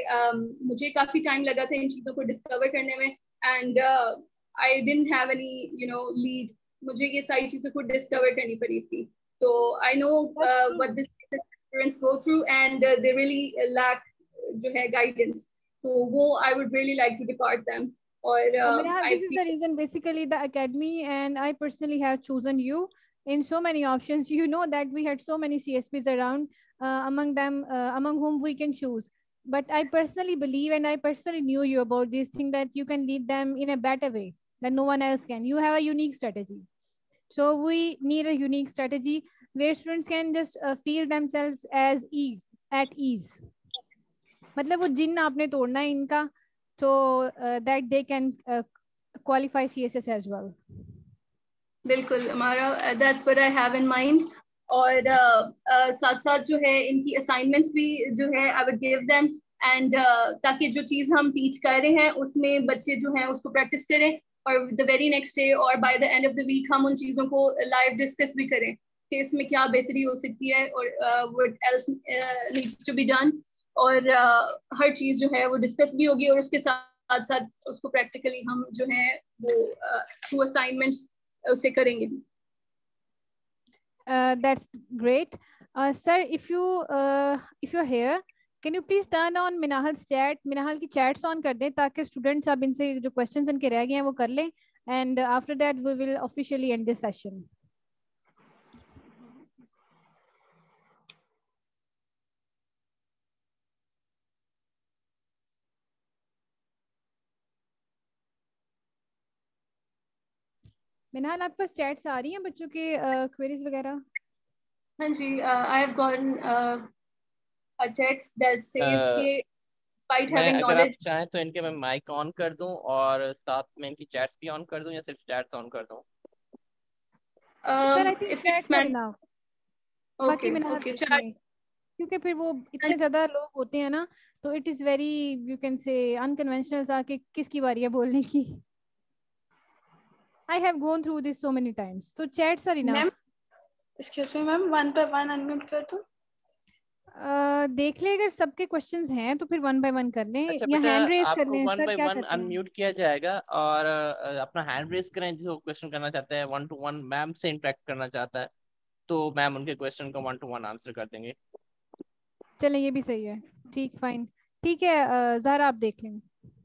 मुझे काफी time लगा था इन चीजों को discover करने में, and I didn't have any lead. मुझे ये सारी चीजों को discover करनी पड़ी थी. So I know what this students go through and they really lack जो है guidance. So वो I would really like to depart them. Or this is the reason basically the academy and I personally have chosen you in so many options. You know that we had so many CSPs around, among them among whom we can choose. But I personally believe and I personally knew you about this thing that you can lead them in a better way than no one else can. You have a unique strategy. So we need a unique strategy where students can just feel themselves as at ease. मतलब वो जिन आपने तोड़ना है इनका, so that they can qualify CSS as well. बिल्कुल हमारा that's what I have in mind. और साथ साथ जो है इनकी assignments भी जो है I would give them and ताकि जो चीज़ हम teach कर रहे हैं उसमें बच्चे जो हैं उसको practice करें और the very next day or by the end of the week हम उन चीज़ों को live discuss भी करें कि इसमें क्या बेहतरी हो सकती है और what else needs to be done. और हर चीज़ जो है वो discuss भी होगी और उसके साथ साथ उसको practically हम जो है वो through assignments उसे करेंगे. That's great. Sir, if you're here, can you please turn on Minahal's chat? Minahal की chats on कर दें ताकि students अब इनसे जो questions इनके रह गए हैं वो कर लें, and after that we will officially end this session. Minahal, आपके पास chats आ रही हैं बच्चों के queries वगैरह? हाँ जी, I have gotten a text that says कि despite having knowledge. अगर आप चाहें तो इनके मैं माइक ऑन कर दूं और साथ में इनकी चैट्स भी ऑन कर दूं या सिर्फ चैट्स ऑन कर दूं? Sir, I think chats are enough. Okay, okay, chat. क्योंकि फिर वो इतने ज्यादा लोग होते हैं ना, तो it is very, you can say, unconventional सा कि किसकी बारी है बोलने की. I have gone through this so many times. So chats are enough. Ma'am, excuse me, ma'am, one by one unmute कर दूं? देख ले अगर सबके क्वेश्चंस हैं तो फिर वन बाय वन कर लें. अच्छा या हैंड रेज कर लें. वन सर बाय क्या वन कहते हैं? अनम्यूट किया जाएगा और अपना हैंड रेज करें जो क्वेश्चन करना चाहते हैं, 1 to 1 मैम से इंटरेक्ट करना चाहता है तो मैम उनके क्वेश्चन का 1 to 1 आंसर कर देंगे. चलें ये भी सही है. ठीक, फाइन, ठीक है. ज़हरा आप देख लें.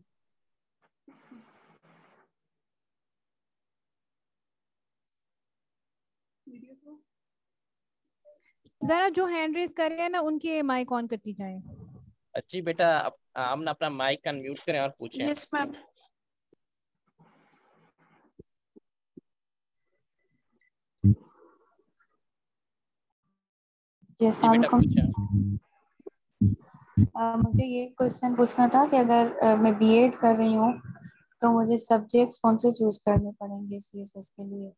ज़रा जो हैंड रेज कर रहे हैं ना उनके माइक ऑन करती जाएं. अच्छी बेटा हम अपना माइक अनम्यूट करें और पूछें. Yes, ma'am. जी बेटा पूछें. मुझे ये क्वेश्चन पूछना था कि अगर मैं बीएड कर रही हूँ तो मुझे सब्जेक्ट्स कौन से चूज करने पड़ेंगे सीएसएस के लिए?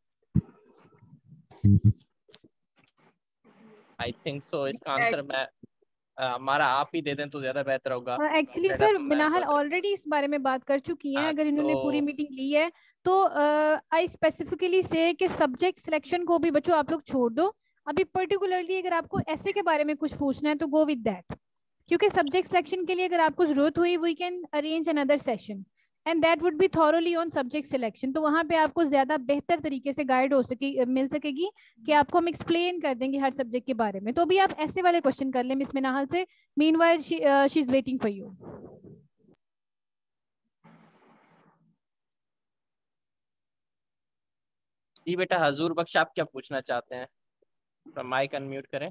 आई थिंक सो इसका आंसर मैं हमारा आप ही दे दें तो ज्यादा बेहतर होगा। एक्चुअली बेटा सर तो मैं मिनाहल तो ऑलरेडी इस बारे में बात कर चुकी हैं, हाँ अगर इन्होंने पूरी तो मीटिंग ली है तो आई स्पेसिफिकली से कि सब्जेक्ट सिलेक्शन को भी बच्चों आप लोग छोड़ दो। अभी पर्टिकुलरली अगर आपको ऐसे के बारे में कुछ पूछना है तो गो विद दैट, क्योंकि सब्जेक्ट सिलेक्शन के लिए अगर आपको जरूरत हुई we can arrange another session and that would be thoroughly on subject selection. तो वहां पे आपको ज्यादा बेहतर तरीके से गाइड हो सके मिल सकेगी कि आपको हम एक्सप्लेन कर देंगे हर सब्जेक्ट के बारे में। तो अभी आप ऐसे वाले क्वेश्चन कर लें मिस मिनाहल से। Meanwhile she is waiting for you. जी बेटा हजूर बख्श आप क्या पूछना चाहते हैं? तो माइक अनम्यूट करें।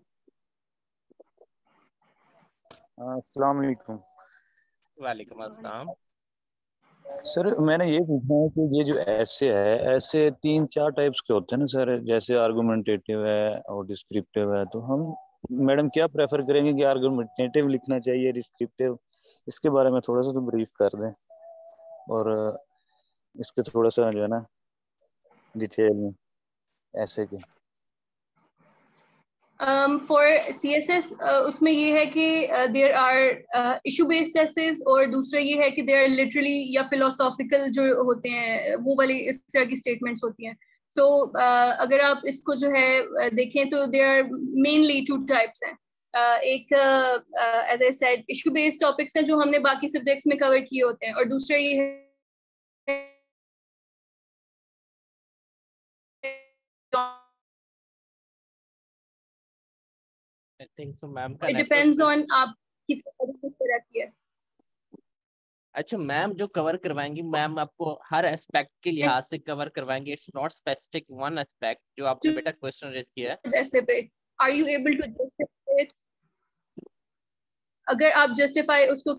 अस्सलाम वालेकुम वालेकुम अस्सलाम। सर। मैंने ये पूछना है कि ये जो ऐसे है, ऐसे 3-4 टाइप्स के होते हैं ना सर, जैसे आर्गुमेंटेटिव है और डिस्क्रिप्टिव है, तो हम मैडम क्या प्रेफर करेंगे कि आर्गुमेंटेटिव लिखना चाहिए, डिस्क्रिप्टिव? इसके बारे में थोड़ा सा तो ब्रीफ कर दें, और इसके थोड़ा सा जो है ना डिटेल में ऐसे के। फॉर CSS उसमें ये है कि there are issue based essays, और दूसरा ये है कि दे आर लिटरली या फिलोसॉफिकल जो होते हैं वो वाली इस तरह की स्टेटमेंट्स होती हैं। सो अगर आप इसको जो है देखें तो दे आर मेनली 2 टाइप्स हैं। एक as I said issue based topics हैं जो हमने बाकी सब्जेक्ट्स में कवर किए होते हैं, और दूसरा ये है आई थिंक सो मैम का इट नेटवर्क। डिपेंड्स ऑन आपकी किस तरह की है। अच्छा मैम जो कवर करवाएंगी मैम आपको हर एस्पेक्ट के लिहाज से कवर करवाएंगे, it's not specific one aspect जो आपने बेटा क्वेश्चन रेज किया है। जैसे पे are you able to justify it? अगर आप जस्टिफाई उसको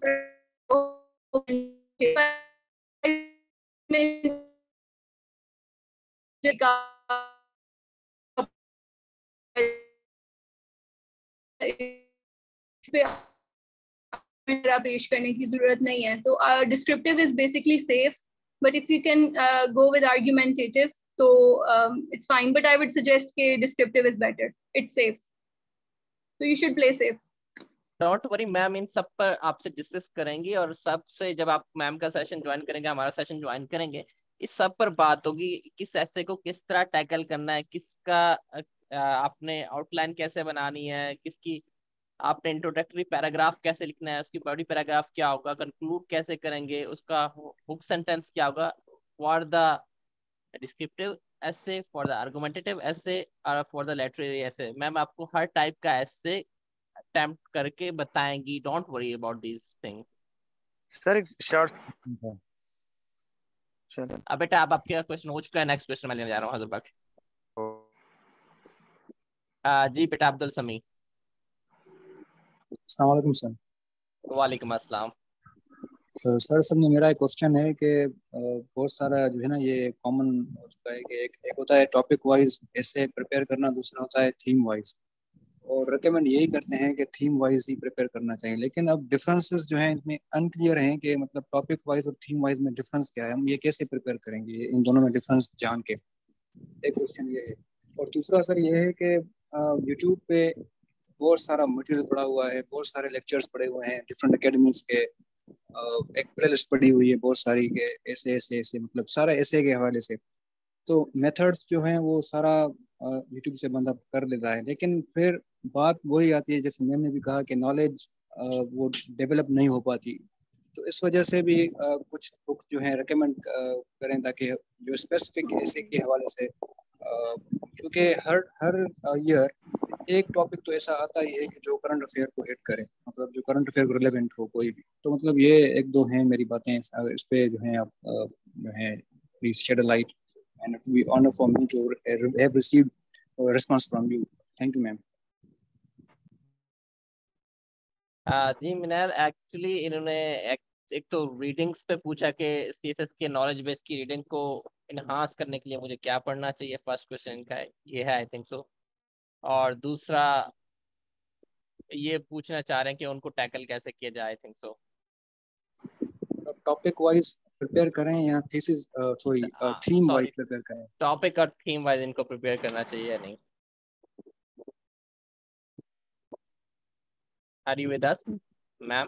पेश करने की जरूरत नहीं है। तो descriptive is basically safe, but if you can go with argumentative तो it's fine, but I would suggest कि descriptive is better, it's safe, तो you should play safe. Don't worry ma'am, इन सब पर आपसे डिस्कस करेंगे, और सबसे जब आप मैम का सेशन ज्वाइन करेंगे, हमारा सेशन ज्वाइन करेंगे, इस सब पर बात होगी। किस ऐसे को किस तरह टैकल करना है, किसका आपने आउटलाइन कैसे बनानी है, किसकी आपने इंट्रोडक्टरी पैराग्राफ कैसे लिखना है, उसकी बॉडी पैराग्राफ क्या होगा, कंक्लूड कैसे करेंगे, उसका हुक सेंटेंस क्या होगा, for the descriptive essay, for the argumentative essay, और for the literary essay. Ma'am आपको हर टाइप का ऐसे अटेम्प्ट करके बताएंगी, don't worry about this thing. Sir एक शॉर्ट था। चलो अब बेटा आप आपका क्वेश्चन हो चुका है, नेक्स्ट क्वेश्चन मैं लेने जा रहा हूँ हजरत। जी बेटा अब्दुल समी। अस्सलाम वालेकुम सर। वालेकुम अस्सलाम। तो सर में मेरा एक क्वेश्चन है कि बहुत सारा जो है ना ये कॉमन हो चुका है कि एक होता है टॉपिक वाइज ऐसे प्रिपेयर करना, दूसरा होता है थीम वाइज, और रिकमेंड यही करते हैं कि थीम वाइज ही प्रिपेयर करना चाहिए। लेकिन अब डिफरेंसेस जो हैं इनमें अनक्लियर हैं कि मतलब टॉपिक वाइज और थीम वाइज में डिफरेंस क्या है, हम ये कैसे प्रिपेयर करेंगे इन दोनों में डिफरेंस जान के। एक क्वेश्चन ये है, और दूसरा सर ये है कि यूट्यूब पे बहुत सारा मटेरियल पड़ा हुआ है, बहुत सारे लेक्चर्स पड़े हुए हैं डिफरेंट एकेडमीज के, एक प्लेलिस्ट पड़ी हुई है बहुत सारी के ऐसे ऐसे ऐसे मतलब सारा ऐसे के हवाले से। तो मेथड्स जो हैं वो सारा यूट्यूब से बंदा कर लेता है, लेकिन फिर बात वही आती है जैसे मैम ने भी कहा कि नॉलेज वो डेवलप नहीं हो पाती। तो इस वजह से भी कुछ बुक जो है रिकमेंड करें ताकि जो स्पेसिफिक ऐसे के हवाले से, क्योंकि हर हर ईयर एक टॉपिक तो ऐसा आता ही है कि जो करंट अफेयर को हिट करे, मतलब जो करंट अफेयर को रिलेवेंट हो कोई भी। तो मतलब ये एक दो हैं मेरी बातें, अगर इस पे जो है आप जो है please shed a light, and it will be honor for me to have received a response from you. Thank you, ma'am. जी मिनाल, एक्चुअली इन्होंने एक तो रीडिंग्स पे पूछा कि सीएसएस के नॉलेज बेस की रीडिंग को इनहांस करने के लिए मुझे क्या पढ़ना चाहिए, फर्स्ट क्वेश्चन का ये है आई थिंक सो। और दूसरा ये पूछना चाह रहे हैं कि उनको टैकल कैसे किया जाए। I think so topic wise prepare करें या thesis sorry theme wise prepare करें? टॉपिक और थीम वाइज इनको प्रिपेयर करना चाहिए या नहीं? Are you with us ma'am?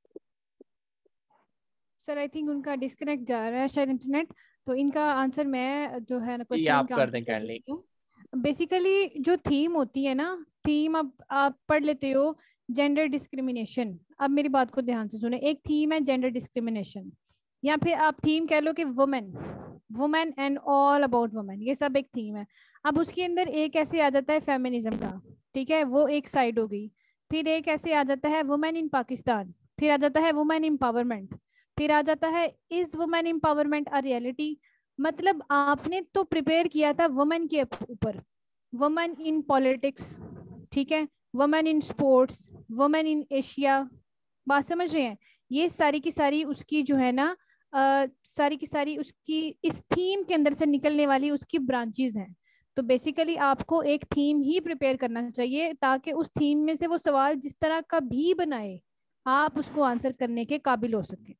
Sir I think उनका डिस्कनेक्ट जा रहा है शायद इंटरनेट, तो इनका आंसर मैं जो है ना क्वेश्चन आप का कर आंसर दें कर काइंडली। देती हूँ। बेसिकली जो थीम होती है ना, थीम अब आप पढ़ लेते हो जेंडर डिस्क्रिमिनेशन। अब मेरी बात को ध्यान से सुने, एक थीम है जेंडर डिस्क्रिमिनेशन, या फिर आप थीम कह लो कि women, women and all about women, ये सब एक थीम है। अब उसके अंदर एक ऐसे आ जाता है फेमिनिज्म का, ठीक है, वो एक साइड हो गई। फिर एक ऐसे आ जाता है वुमेन इन पाकिस्तान, फिर आ जाता है वुमेन एम्पावरमेंट, फिर आ जाता है is women empowerment a reality. मतलब आपने तो प्रिपेयर किया था वुमेन के ऊपर, वुमेन इन पॉलिटिक्स, ठीक है, women in sports, women in Asia, बात समझ रहे हैं? ये सारी की सारी उसकी जो है ना सारी की सारी उसकी इस थीम के अंदर से निकलने वाली उसकी ब्रांचेस हैं। तो बेसिकली आपको एक थीम ही प्रिपेयर करना चाहिए ताकि उस थीम में से वो सवाल जिस तरह का भी बनाए आप उसको आंसर करने के काबिल हो सके।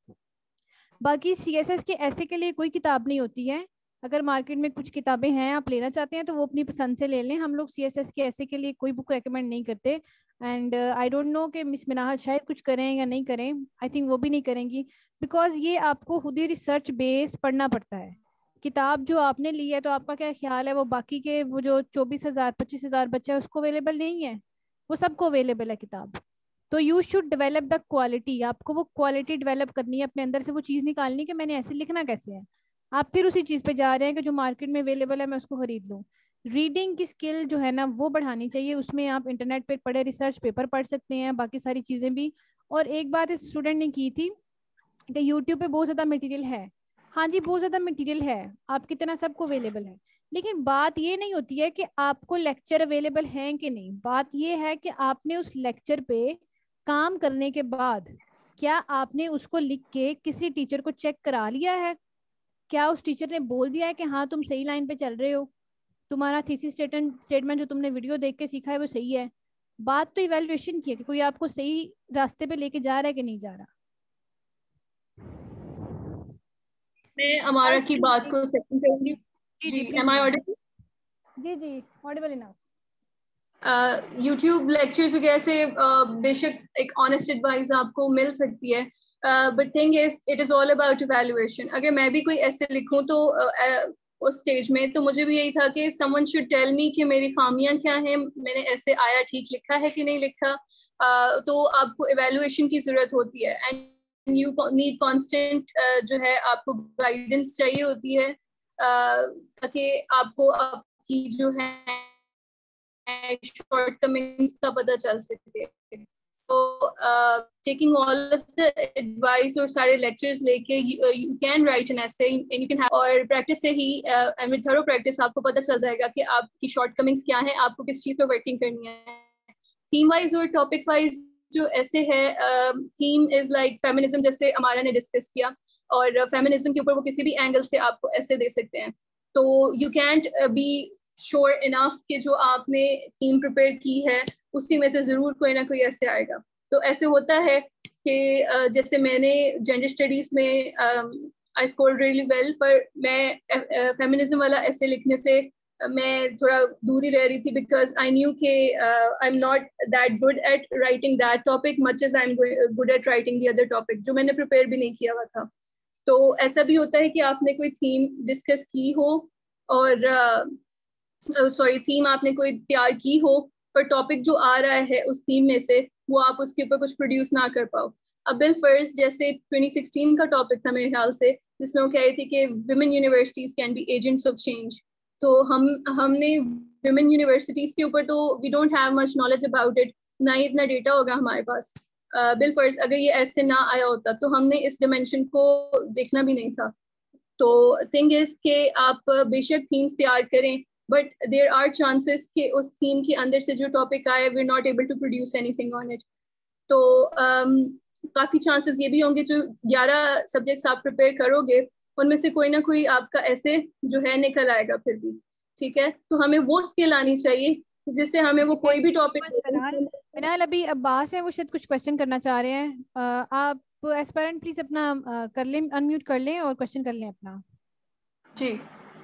बाकी सीएसएस के ऐसे के लिए कोई किताब नहीं होती है। अगर मार्केट में कुछ किताबें हैं आप लेना चाहते हैं तो वो अपनी पसंद से ले लें। हम लोग सीएसएस के ऐसे के लिए कोई बुक रेकमेंड नहीं करते। एंड आई डोंट नो कि मिस मिनाहल शायद कुछ करें या नहीं करें, आई थिंक वो भी नहीं करेंगी, बिकॉज ये आपको खुद ही रिसर्च बेस पढ़ना पड़ता है। किताब जो आपने ली है तो आपका क्या ख्याल है वो बाकी के वो जो 24,000 25,000 बच्चा है उसको अवेलेबल नहीं है? वो सबको अवेलेबल है किताब। तो you should develop the quality, आपको वो क्वालिटी डेवलप करनी है अपने अंदर से, वो चीज़ निकालनी कि मैंने ऐसे लिखना कैसे है। आप फिर उसी चीज़ पे जा रहे हैं कि जो मार्केट में अवेलेबल है मैं उसको खरीद लूँ। रीडिंग की स्किल जो है ना वो बढ़ानी चाहिए, उसमें आप इंटरनेट पे पढ़े रिसर्च पेपर पढ़ सकते हैं, बाकी सारी चीज़ें भी। और एक बात इस स्टूडेंट ने की थी कि यूट्यूब पे बहुत ज़्यादा मटेरियल है। हाँ जी, बहुत ज़्यादा मटेरियल है, आपकी तरह सबको अवेलेबल है, लेकिन बात ये नहीं होती है कि आपको लेक्चर अवेलेबल हैं कि नहीं। बात ये है कि आपने उस लेक्चर पे काम करने के बाद क्या आपने उसको लिख के किसी टीचर को चेक करा लिया है? क्या उस टीचर ने बोल दिया है कि हाँ तुम सही लाइन पे चल रहे हो, तुम्हारा थीसिस स्टेटमेंट जो तुमने वीडियो देख के सीखा है वो सही है? बात तो इवैल्यूएशन की है कि कोई आपको सही रास्ते पे लेके जा रहा है कि नहीं जा रहा। मैं अमारा की बात को सेकंड करूंगी। जी जी, जी एम आई ऑडिबल? जी जी ऑडिबल इनफ। यूट्यूब लेक्चर्स वगैरह से बेशक एक ऑनेस्ट एडवाइस आपको मिल सकती है, but thing is it is all about evaluation. अगर मैं भी कोई ऐसे लिखूं तो उस स्टेज में तो मुझे भी यही था कि समवन शुड टेल मी कि मेरी खामियां क्या हैं, मैंने ऐसे आया ठीक लिखा है कि नहीं लिखा। तो आपको इवैल्यूएशन की जरूरत होती है एंड यू नीड कांस्टेंट जो है आपको गाइडेंस चाहिए होती है ताकि आपको आपकी जो है shortcomings का पता चल सके। So taking all of the advice और सारे lectures लेके you can write an essay and you can have, और practice से ही and with thorough practice आपको पता चल जाएगा कि आपकी shortcomings क्या हैं, आपको किस चीज़ पे working करनी है। Theme wise और topic wise जो ऐसे है, theme is like feminism जैसे हमारा ने discuss किया, और feminism के ऊपर वो किसी भी angle से आपको ऐसे दे सकते हैं। तो you can't be sure enough कि जो आपने थीम प्रिपेयर की है उसी में से जरूर कोई ना कोई ऐसे आएगा। तो ऐसे होता है कि जैसे मैंने जेंडर स्टडीज में आई स्कोर रियली वेल, पर मैं फेमिनिज्म वाला ऐसे लिखने से मैं थोड़ा दूरी रह रही थी because I knew that I am not that good at writing that topic much as I am good at writing the other topic जो मैंने प्रिपेयर भी नहीं किया हुआ था। तो ऐसा भी होता है कि आपने कोई थीम डिस्कस की हो और सॉरी थीम आपने कोई तैयार की हो, पर टॉपिक जो आ रहा है उस थीम में से वो आप उसके ऊपर कुछ प्रोड्यूस ना कर पाओ। अब बिल फर्स्ट जैसे 2016 का टॉपिक था मेरे ख्याल से, जिसमें वो कह रही थी कि women universities can be agents of change. तो हमने विमेन यूनिवर्सिटीज के ऊपर तो we don't have much knowledge about it, ना ही इतना डेटा होगा हमारे पास। बिल फर्स्ट अगर ये ऐसे ना आया होता तो हमने इस डिमेंशन को देखना भी नहीं था। तो थिंग इज कि आप बेशक थीम्स तैयार करें, बट देयर आर चांसेस कि उस थीम के अंदर से जो टॉपिक आए we not able to produce anything on it. तो काफ़ी चांसेस ये भी होंगे जो 11 सब्जेक्ट्स आप प्रिपेयर करोगे उनमें से कोई ना कोई आपका ऐसे जो है निकल आएगा फिर भी, ठीक है। तो हमें वो स्किल आनी चाहिए जिससे हमें वो कोई भी टॉपिक मिनाल, अभी अब्बास है, वो शायद कुछ क्वेश्चन करना चाह रहे हैं। आप एस्पायरेंट प्लीज अपना कर लें, अनम्यूट कर लें और क्वेश्चन कर लें अपना। जी।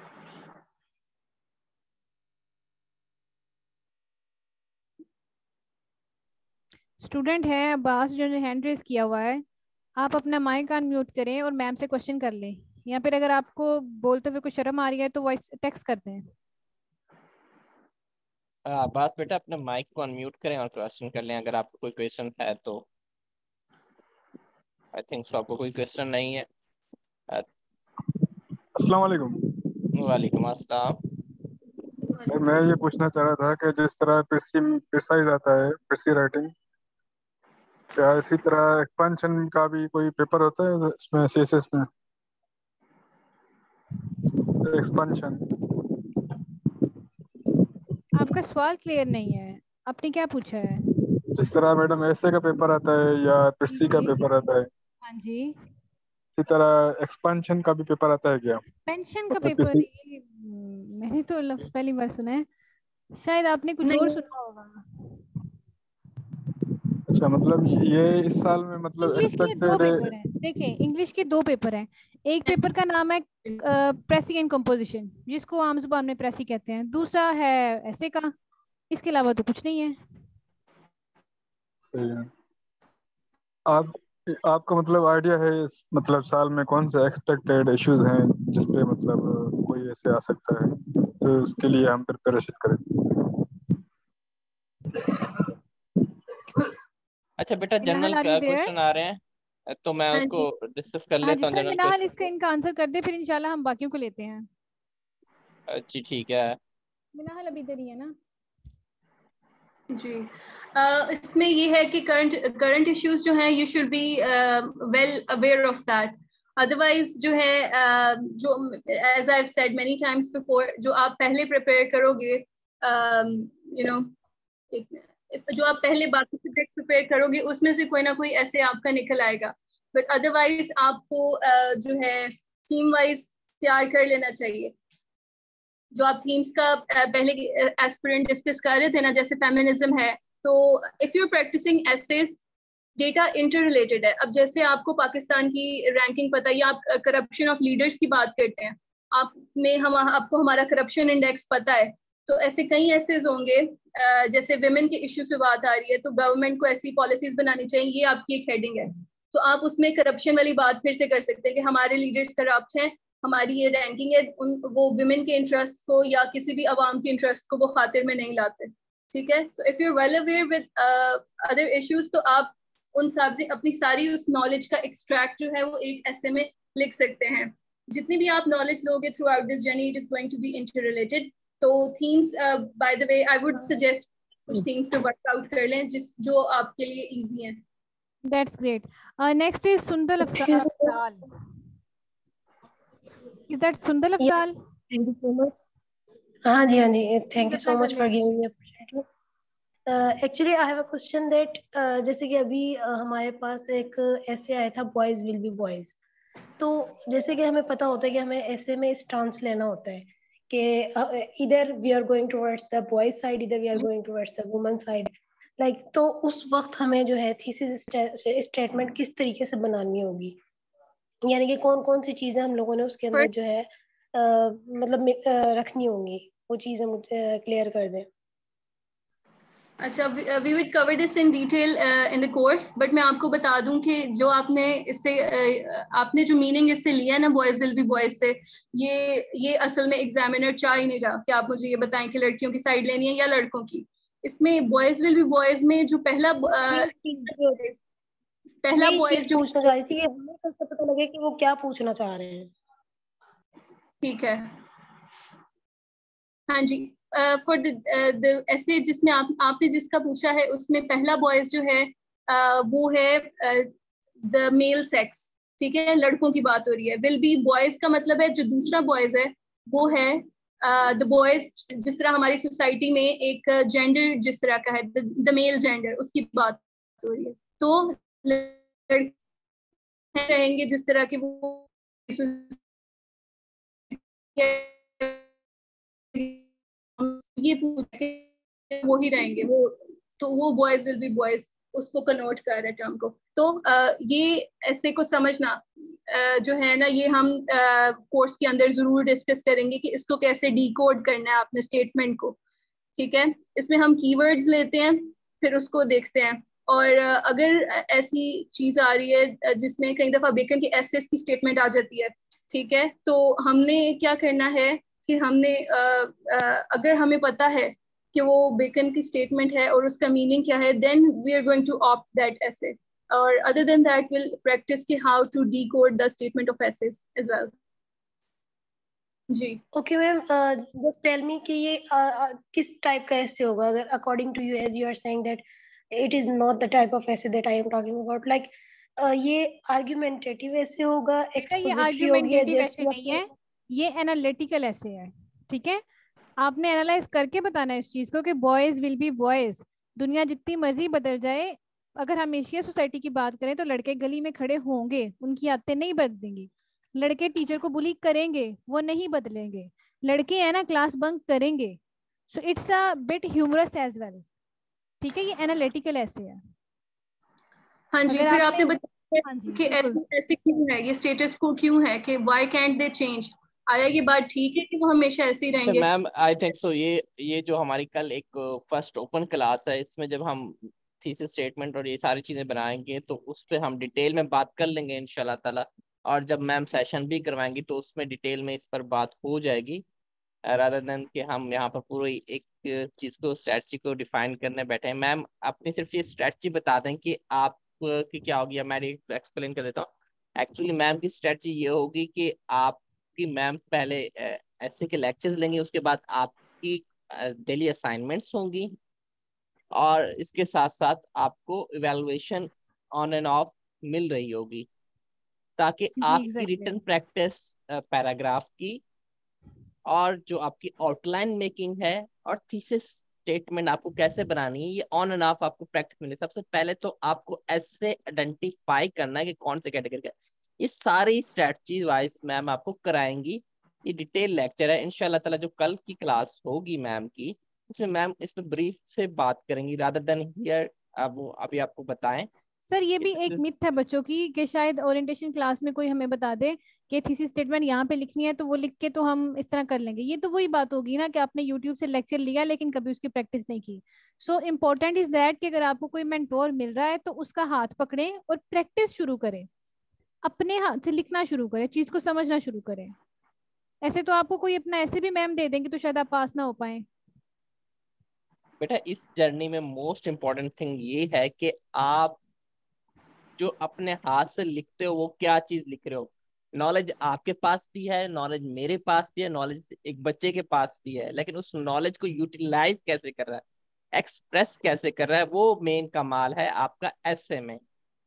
स्टूडेंट है अब्बास जो ने हैंड रेज किया हुआ है, आप अपना माइक अनम्यूट करें और मैम से क्वेश्चन कर लें, या फिर अगर आपको बोलते हुए कुछ शर्म आ रही है तो वॉइस टेक्स्ट करते हैं। अब्बास बेटा अपने माइक को अनम्यूट करें और क्वेश्चन कर लें अगर आपको कोई क्वेश्चन है तो। आई थिंक सो आपको कोई क्वेश्चन नहीं है। अस्सलाम वालेकुम। वालेकुम अस्सलाम। सर मैं ये पूछना चाह रहा था कि जिस तरह प्रिसाइज आता है, प्रिसी राइटिंग, क्या इसी तरह एक्सपेंशन का भी कोई पेपर होता है इसमें, सीएसएस में एक्सपेंशन? आपका सवाल क्लियर नहीं है, आपने क्या पूछा है? जिस तरह मैडम ऐसे का पेपर आता है या प्रिसी का जी, पेपर आता है, हाँ जी। इसी तरह एक्सपेंशन का भी पेपर आता है क्या? पेंशन का मतलब पेपर, किसी, ये मैंने तो लफ्ज पहली बार सुना है, शायद आपने कुछ और नहीं, सुना होगा। अच्छा मतलब ये इस साल में मतलब इंग्लिश के दो एक्सपेक्टेड है? पेपर हैं, देखें इंग्लिश के दो पेपर हैं। एक पेपर का नाम है प्रेसिंग एंड कंपोजिशन, जिसको आम जुबान में प्रेसी कहते हैं। दूसरा है ऐसे का, इसके अलावा तो कुछ नहीं है। सही है। आप आपका मतलब आइडिया है इस मतलब साल में कौन से एक्सपेक्टेड इश्यूज हैं जिसपे मतलब कोई ऐसे आ सकता है, तो उसके लिए हम प्रिपरेशन करें। अच्छा बेटा Minahal, general are you there? Question आ रहे हैं तो मैं हाँ उसको जी। डिस्कस कर हाँ जी लेता हूँ सर, जनरल मिनाहल क्वेश्चन। इसका इनका आंसर कर दे, फिर इंशाल्लाह हम बाकियों को लेते हैं। जी ठीक है। मिनाहल अभी इधर ही है ना? जी। इसमें ये है कि करंट इश्यूज जो हैं, you should be well aware of that. Otherwise जो है जो as I have said many times before, जो आप पहले प्रिपेयर करोगे, यू नो जो आप पहले बाकी सब्जेक्ट प्रिपेयर करोगे उसमें से कोई ना कोई ऐसे आपका निकल आएगा। बट अदरवाइज आपको जो है थीम वाइज तैयार कर लेना चाहिए। जो आप थीम्स का पहले एस्पिरेंट डिस्कस कर रहे थे ना, जैसे फेमिनिज्म है, तो if you practicing essays, data interrelated है। अब जैसे आपको पाकिस्तान की रैंकिंग पता है, या आप करप्शन ऑफ लीडर्स की बात करते हैं, आपको हमारा करप्शन इंडेक्स पता है, तो ऐसे कई एसेस होंगे। जैसे विमेन के इश्यूज पे बात आ रही है, तो गवर्नमेंट को ऐसी पॉलिसीज बनानी चाहिए, ये आपकी एक हेडिंग है। तो आप उसमें करप्शन वाली बात फिर से कर सकते हैं कि हमारे लीडर्स करप्ट हैं, हमारी ये रैंकिंग है, वो विमेन के इंटरेस्ट को या किसी भी अवाम के इंटरेस्ट को वो खातिर में नहीं लाते। ठीक है, so if you well aware with other issues, तो आप उन सब अपनी सारी उस नॉलेज का एक्सट्रैक्ट जो है वो एक ऐसे में लिख सकते हैं। जितनी भी आप नॉलेज लोगे throughout this journey, it is going to be interrelated. तो themes, by the way, I would suggest कुछ थीम्स पे वर्कआउट कर लें जो आपके लिए इजी हैं। That's great. Next is Sundar Excuse me. Afzal. Is that Sundar Yes, Afzal? thank you so much. हाँ जी हाँ जी, thank you अपना so कर much ले for question. giving me opportunity. Actually, I have a question that जैसे कि अभी हमारे पास एक ऐसे आया था boys will be boys. तो जैसे कि हमें पता होता है कि हमें ऐसे में स्टांस लेना होता है कि इधर we are going towards the boys side, इधर we are going towards the women side. Like तो उस वक्त हमें जो है थीसिस स्टेटमेंट किस तरीके से बनानी होगी, यानी कि कौन कौन सी चीजें हम लोगों ने उसके अंदर जो है मतलब रखनी होंगी, वो चीजें मुझे क्लियर कर दें। अच्छा, we will cover this in detail in the course, but मैं आपको बता दूं कि जो आपने इससे आपने जो मीनिंग इससे लिया ना, बॉयज विल बी बॉयज से, ये असल में एग्जामिनर चाह ही नहीं रहा कि आप मुझे ये बताएं कि लड़कियों की साइड लेनी है या लड़कों की। इसमें बॉयज विल बी बॉयज में जो पहला मैं ये बॉयज चीज जो, पूछना चाह रही थी कि हमें कैसे पता लगे कि वो क्या पूछना चाह रहे हैं। ठीक है, हाँ जी। फॉर द ऐसे जिसमें आपने जिसका पूछा है, उसमें पहला बॉयज जो है वो है द मेल सेक्स। ठीक है, लड़कों की बात हो रही है। विल बी बॉयज का मतलब है जो दूसरा बॉयज है वो है द बॉयज, जिस तरह हमारी सोसाइटी में एक जेंडर जिस तरह का है, द मेल जेंडर, उसकी बात हो रही है। तो लड़के रहेंगे जिस तरह की वो ये पूछ वो ही रहेंगे, वो तो वो बॉयज विल बी बॉयज उसको कन्वर्ट कर रहे टर्म को। तो ये ऐसे को समझना जो है ना, ये हम कोर्स के अंदर जरूर डिस्कस करेंगे कि इसको कैसे डिकोड करना है अपने स्टेटमेंट को। ठीक है, इसमें हम कीवर्ड्स लेते हैं, फिर उसको देखते हैं। और अगर ऐसी चीज आ रही है जिसमें कई दफा बेकन की एसएस की स्टेटमेंट आ जाती है, ठीक है, तो हमने क्या करना है कि हमने अगर हमें पता है कि वो बेकन की स्टेटमेंट है और उसका मीनिंग क्या है, then we are going to opt that essay. और other than that will practice कि how to decode the statement of essays as well. जी okay ma'am, just tell me कि ये किस टाइप का ऐसे होगा, अगर according to you, as you are saying that it is not the type of essay that I am talking about, like ये argumentative essay होगा, बेटा ये एक्सपोजिटरी होगी, या आर्ग्यूमेंटेटिव ऐसे जस्ट नहीं है, ये एनालिटिकल ऐसे है। ठीक है, आपने एनालाइज करके बताना है इस चीज को कि बॉयज विल बी बॉयज। दुनिया जितनी मर्जी बदल जाए, अगर हम एशिया सोसाइटी की बात करें तो लड़के गली में खड़े होंगे, उनकी आदतें नहीं बदलेंगी। लड़के टीचर को बुली करेंगे, वो नहीं बदलेंगे। लड़के है ना क्लास बंक करेंगे। So it's a bit humorous as well. ठीक है, ये एनालिटिकल ऐसे है। हाँ जी, अगर फिर आपने आपने बताया हाँ जी कि बिल्कुल ऐसे ऐसे क्यों है, ये स्टेटस को क्यों है कि व्हाई कैंट दे चेंज। आया ये बात ठीक है कि वो हमेशा ऐसे ही सर रहेंगे? मैम आई थिंक सो, ये जो हमारी कल एक फर्स्ट ओपन क्लास है, इसमें जब हम थीसिस स्टेटमेंट और ये सारी चीजें बनाएंगे तो उस पर हम डिटेल में बात कर लेंगे इंशाल्लाह ताला। और जब मैम सेशन भी करवाएंगी तो उसमें डिटेल में इस पर बात हो जाएगी, रादर देन कि हम यहाँ पर पूरी एक चीज को, स्ट्रेटजी को डिफाइन करने बैठे हैं। मैम अपनी सिर्फ ये स्ट्रेटजी बता दें कि आप की क्या होगी, मैं एक्सप्लेन कर देता हूँ। एक्चुअली मैम की स्ट्रेटजी ये होगी कि आपकी मैम पहले ऐसे के लेक्चर्स लेंगे, उसके बाद आपकी डेली असाइनमेंट्स होंगी, और इसके साथ साथ आपको इवेलुएशन ऑन एंड ऑफ मिल रही होगी, ताकि जी आपकी एग्जैक्टली। रिटन प्रैक्टिस पैराग्राफ की, और जो आपकी आउटलाइन मेकिंग है, और थीसिस स्टेटमेंट आपको कैसे बनानी है, ये ऑन एंड ऑफ आपको प्रैक्टिस मिले। सबसे पहले तो आपको ऐसे आइडेंटिफाई करना है कि कौन से कैटेगरी का। ये सारी स्ट्रेटजी वाइज मैम आपको कराएंगी। ये डिटेल लेक्चर है इंशाल्लाह ताला, जो कल की क्लास होगी मैम की, उसमें मैम इस पे ब्रीफ से बात करेंगी, रादर देन हियर अब वो अभी आपको बताएं सर ये कि भी this एक is- मिथ है बच्चों की कि शायद ओरिएंटेशन क्लास में कोई हमें बता दे कि थीसिस स्टेटमेंट यहाँ पे लिखनी है तो वो लिख के तो हम इस तरह कर लेंगे। ये तो वही बात होगी ना कि आपने यूट्यूब से लेक्चर लिया लेकिन कभी उसकी प्रैक्टिस नहीं की। सो इम्पोर्टेंट इज दैट कि अगर आपको कोई मेंटोर मिल रहा है तो उसका हाथ पकड़ें और प्रैक्टिस शुरू करें, अपने हाथ से लिखना शुरू करें, चीज को समझना शुरू करें। ऐसे तो आपको कोई अपना ऐसे भी मैम दे देंगे तो शायद आप पास ना हो पाए। बेटा इस जर्नी में मोस्ट इम्पोर्टेंट थिंग ये है कि आप जो अपने हाथ से लिखते हो वो क्या चीज लिख रहे हो। नॉलेज आपके पास भी है, नॉलेज मेरे पास भी है, नॉलेज एक बच्चे के पास भी है, लेकिन उस नॉलेज को यूटिलाइज कैसे कर रहा है, एक्सप्रेस कैसे कर रहा है, वो मेन कमाल है आपका ऐसे में।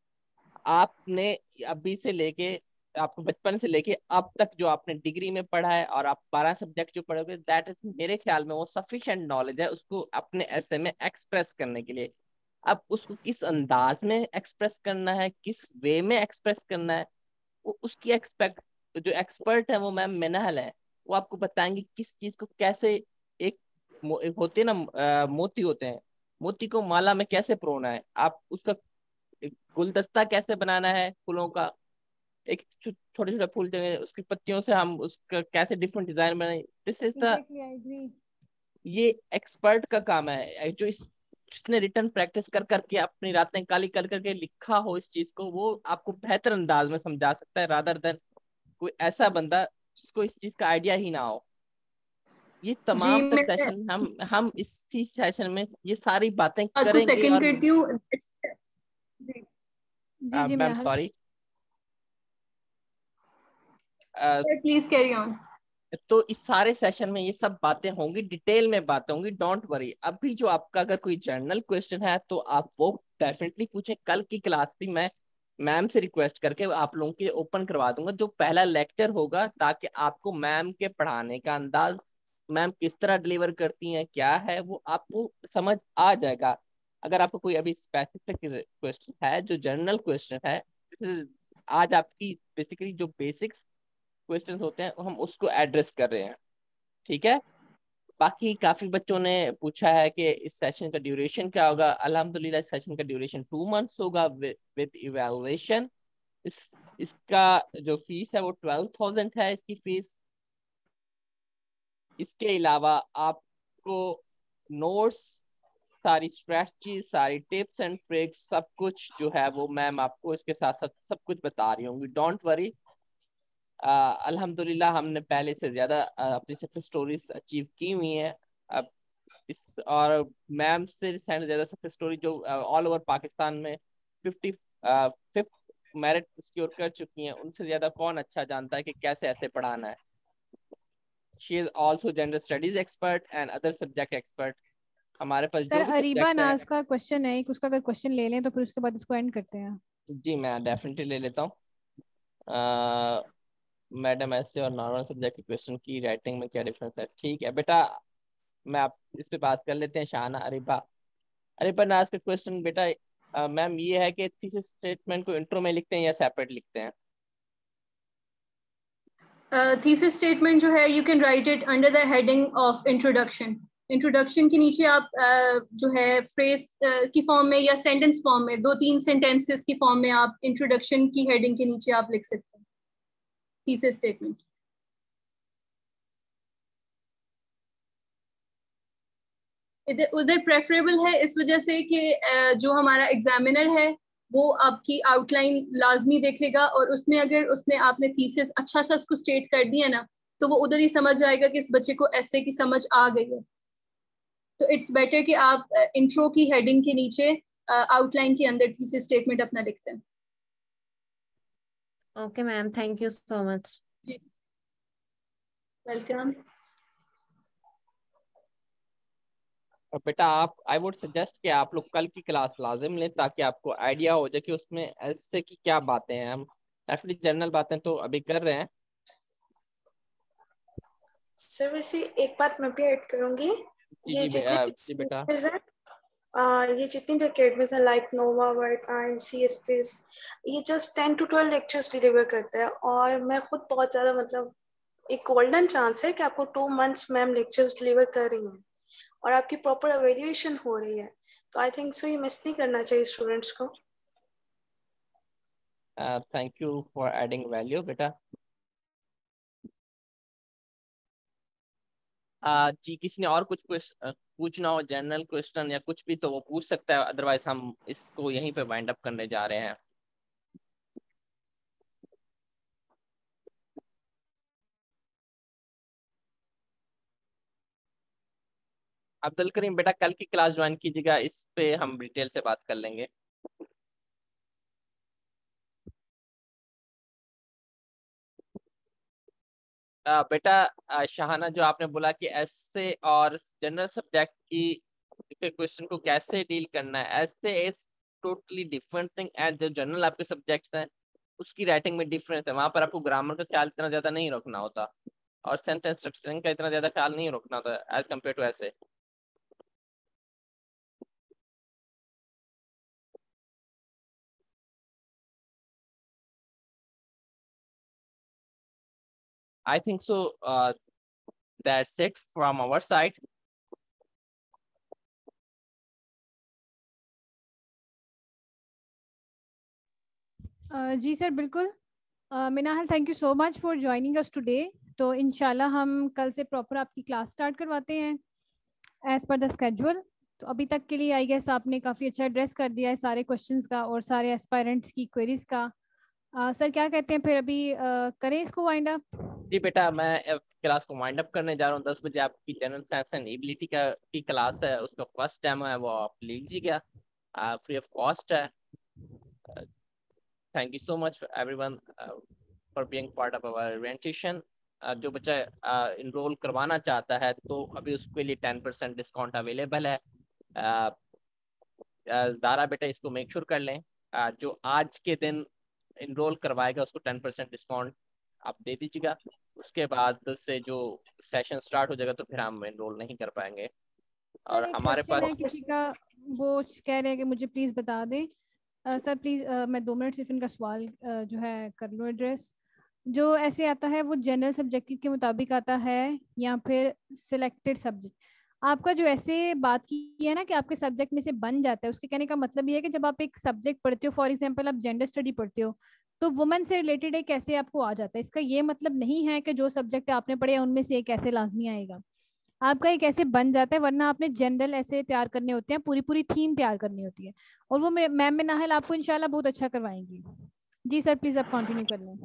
आपने अभी से लेके, आपको बचपन से लेके अब तक जो आपने डिग्री में पढ़ा है, और आप 12 सब्जेक्ट जो पढ़ोगे, दैट इज मेरे ख्याल में वो सफिशिएंट नॉलेज है उसको अपने ऐसे में एक्सप्रेस करने के लिए। अब उसको किस अंदाज में एक्सप्रेस करना है, किस वे में एक्सप्रेस करना है, वो उसकी जो एक्सपर्ट है वो मैम मिनाल है, वो आपको बताएंगे किस चीज को कैसे। एक एक होते हैं ना मोती होते हैं, मोती को माला में कैसे परोना है, आप उसका एक गुलदस्ता कैसे बनाना है फूलों का, एक छोटे छोटे फूल जो है उसकी पत्तियों से हम उसका कैसे डिफरेंट डिजाइन बनाए, this is the, exactly I agree. ये एक्सपर्ट का काम है। जो इस जिसने रिटर्न प्रैक्टिस कर करके अपनी रातें काली कर करके लिखा हो इस चीज को, वो आपको बेहतर अंदाज में समझा सकता है, रादर देन कोई ऐसा बंदा जिसको इस चीज का आइडिया ही ना हो। ये जी तमाम तर मैं सेशन हम इसी सेशन में ये सारी बातें बात को करेंगे। सेकंड और करती हूँ। जी जी जी मैम मैं सॉरी, प्लीज कैरी ऑन। तो इस सारे सेशन में ये सब बातें होंगी, डिटेल में बातें होंगी, डोंट वरी। अभी जो आपका अगर कोई जनरल क्वेश्चन है तो आप वो डेफिनेटली पूछें। कल की क्लास भी मैं मैम से रिक्वेस्ट करके आप लोगों के ओपन करवा दूंगा जो पहला लेक्चर होगा, ताकि आपको मैम के पढ़ाने का अंदाज, मैम किस तरह डिलीवर करती हैं क्या है, वो आपको समझ आ जाएगा। अगर आपको कोई अभी स्पेसिफिक क्वेश्चन है, जो जनरल क्वेश्चन है, आज आपकी बेसिकली जो बेसिक्स क्वेश्चंस होते हैं हम उसको एड्रेस कर रहे हैं, ठीक है। बाकी काफी बच्चों ने पूछा है कि इस सेशन का ड्यूरेशन क्या होगा। अल्हम्दुलिल्लाह इस सेशन का ड्यूरेशन 2 मंथ्स होगा विद इवैल्यूएशन। इसका जो फीस है वो 12,000 है इसकी फीस। इसके अलावा आपको नोट्स, सारी स्ट्रेटजी, सारी टिप्स एंड ट्रिक्स, सब कुछ जो है वो मैम आपको इसके साथ साथ सब कुछ बता रही होंगी। Don't worry. अल्हम्दुलिल्लाह हमने पहले से ज्यादा अपनी सक्सेस स्टोरीज अचीव की हुई है। अब इस और मैम से ज्यादा सक्सेस स्टोरी जो ऑल ओवर पाकिस्तान में 55th मेरिट सिक्योर कर चुकी हैं, उनसे ज्यादा कौन अच्छा जानता है कि कैसे ऐसे पढ़ाना है। She is also gender studies expert and other subject expert. हमारे पास सर जो भी अरीबा सब्जेक्ट्स नाज है। का क्वेश्चन है, उसका अगर क्वेश्चन ले लें तो फिर उसके बाद इसको एंड करते हैं। जी मैं डेफिनेटली ले लेता हूँ। मैडम ऐसे और नॉर्मल सब्जेक्ट के क्वेश्चन की राइटिंग में क्या डिफरेंस है? ठीक है बेटा, मैं आप इस पे बात कर लेते हैं। शाहाना अरीबा, अरीबा नाज का क्वेश्चन बेटा मैम ये है कि थीसिस स्टेटमेंट को इंट्रो में लिखते हैं या सेपरेट लिखते हैं? थीसिस स्टेटमेंट जो है you can write it under the heading of introduction. Introduction के नीचे आप जो है फ्रेज की फॉर्म में या सेंटेंस फॉर्म में 2-3 सेंटेंसेस की फॉर्म में आप इंट्रोडक्शन की हेडिंग के नीचे आप लिख सकते हैं थीसिस स्टेटमेंट। उधर प्रेफरेबल है इस वजह से कि जो हमारा एग्जामिनर है वो आपकी आउटलाइन लाजमी देखेगा और उसमें अगर उसने आपने थीसिस अच्छा सा उसको स्टेट कर दिया ना तो वो उधर ही समझ आएगा कि इस बच्चे को ऐसे की समझ आ गई है। तो इट्स बेटर कि आप इंट्रो की हेडिंग के नीचे आउटलाइन के अंदर थीसिस स्टेटमेंट अपना लिखते हैं। Okay ma'am, thank you so much. जी वेलकम। और बेटा आप, आई वुड सजेस्ट कि आप लोग कल की क्लास लाजिम लें ताकि आपको आइडिया हो जाए कि उसमें ऐसे की क्या बातें हैं। हम डेफिनेटली जनरल बातें तो अभी कर रहे हैं। सर वैसे एक बात मैं भी ऐड करूंगी, ये जितने जी बेटा। ये जितनी भी अकेडमीज हैं like Nova, word time, CSPs, ये जस्ट 10 to 12 लेक्चर्स डिलीवर करते हैं और मैं खुद बहुत ज़्यादा मतलब एक गोल्डन चांस है कि आपको 2 months मैम लेक्चर्स डिलीवर कर रही हैं और आपकी प्रॉपर एवेल्यूएशन हो रही है, तो आई थिंक सो ये मिस नहीं करना चाहिए स्टूडेंट्स को। Thank you for adding value बेटा। जी किसी ने और कुछ पूछना हो जनरल क्वेश्चन या कुछ भी तो वो पूछ सकता है, अदरवाइज हम इसको यहीं पे वाइंड अप करने जा रहे हैं। अब्दुल करीम बेटा कल की क्लास ज्वाइन कीजिएगा, इस पे हम डिटेल से बात कर लेंगे। बेटा शाहाना जो आपने बोला कि ऐसे और जनरल सब्जेक्ट की क्वेश्चन को कैसे डील करना है, essay is totally different thing and जो जनरल आपके सब्जेक्ट्स हैं उसकी राइटिंग में डिफरेंस है। वहां पर आपको ग्रामर का ख्याल इतना ज्यादा नहीं रखना होता और सेंटेंस स्ट्रक्चरिंग का इतना ज्यादा ख्याल नहीं रखना होता as compare to essay. I think so. That's it from our side. जी सर बिल्कुल। Minahil thank you so much for joining us today. तो इंशाल्लाह हम कल से प्रॉपर आपकी क्लास स्टार्ट करवाते हैं एज पर द स्केड्यूल। तो अभी तक के लिए आई गेस आपने काफ़ी अच्छा एड्रेस कर दिया है सारे क्वेश्चंस का और सारे एस्पायरेंट्स की क्वेरीज का। सर क्या कहते हैं फिर अभी करें इसको वाइंड अप? जी बेटा मैं क्लास को वाइंड अप करने जा रहा हूँ। 10 बजे आपकी जनरल साइंस एंड एबिलिटी की क्लास है, उसका फर्स्ट डेमो है, वो आप लीजिएगा, फ्री ऑफ कॉस्ट है। Thank you so much everyone for being part of our orientation. जो बच्चा इनरोल करवाना चाहता है तो अभी उसके लिए 10% डिस्काउंट अवेलेबल है। दारा बेटा इसको मेक श्योर कर लें, जो आज के दिन इनरोल करवाएगा उसको 10% डिस्काउंट आप दे दीजिएगा। उसके बाद से जो सेशन स्टार्ट हो जाएगा तो फिर हम एनरोल नहीं कर पाएंगे। और हमारे पास है किसी का, वो कह रहे हैं कि मुझे प्लीज बता दें। सर प्लीज मैं 2 मिनट सिर्फ इनका सवाल जो है कर लूँ एड्रेस। जो ऐसे आता है वो जनरल सब्जेक्ट के मुताबिक आता है या फिर सिलेक्टेड सब्जेक्ट? आपका जो ऐसे बात की है ना कि आपके सब्जेक्ट में से बन जाता है, उसके कहने का मतलब ये है कि जब आप एक सब्जेक्ट पढ़ते हो, फॉर एग्जांपल आप जेंडर स्टडी पढ़ते हो, तो वुमेन से रिलेटेड एक ऐसे आपको आ जाता है। इसका ये मतलब नहीं है कि जो सब्जेक्ट आपने पढ़े उनमें से एक ऐसे लाजमी आएगा, आपका एक ऐसे बन जाता है, वरना आपने जनरल ऐसे तैयार करने होते हैं, पूरी पूरी थीम तैयार करनी होती है, और वो मैम मिनाहल आपको इंशाल्लाह बहुत अच्छा करवाएंगी। जी सर, प्लीज आप कंटिन्यू कर लें।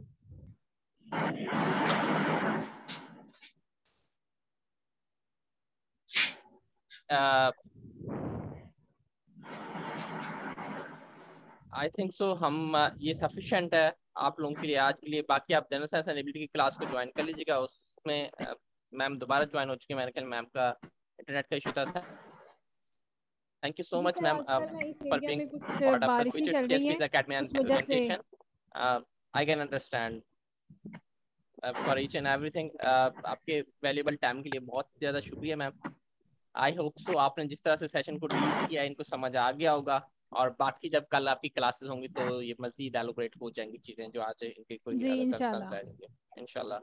आई थिंक सो हम ये सफिशिएंट है आप लोगों के लिए आज के लिए। बाकी आप जनरल साइंस एंड एबिलिटी की क्लास को ज्वाइन कर लीजिएगा, उसमें मैम दोबारा ज्वाइन हो चुकी है, मैंने कहा मैम का इंटरनेट का इशू था। थैंक यू सो जी मच सर, मैम आजकल ना इस फॉर एरिया बीइंग में कुछ पार्ट ऑफ द बारिशें चल रही हैं, CSP's Academy and उस वजह से। implementation. I can understand for each and everything. आपके वैल्यूएबल टाइम के लिए बहुत ज़्यादा शुक्रिया मैम। आई होप सो आपने जिस तरह से सेशन को डील किया इनको समझ आ गया होगा, और बाकी जब कल आपकी क्लासेस होंगी तो ये मजीद एलोबरेट हो जाएंगी चीज़ें जो आज इनके कोई जी अगर कंसर्न इंशाल्लाह। रहेंगे इंशाल्लाह।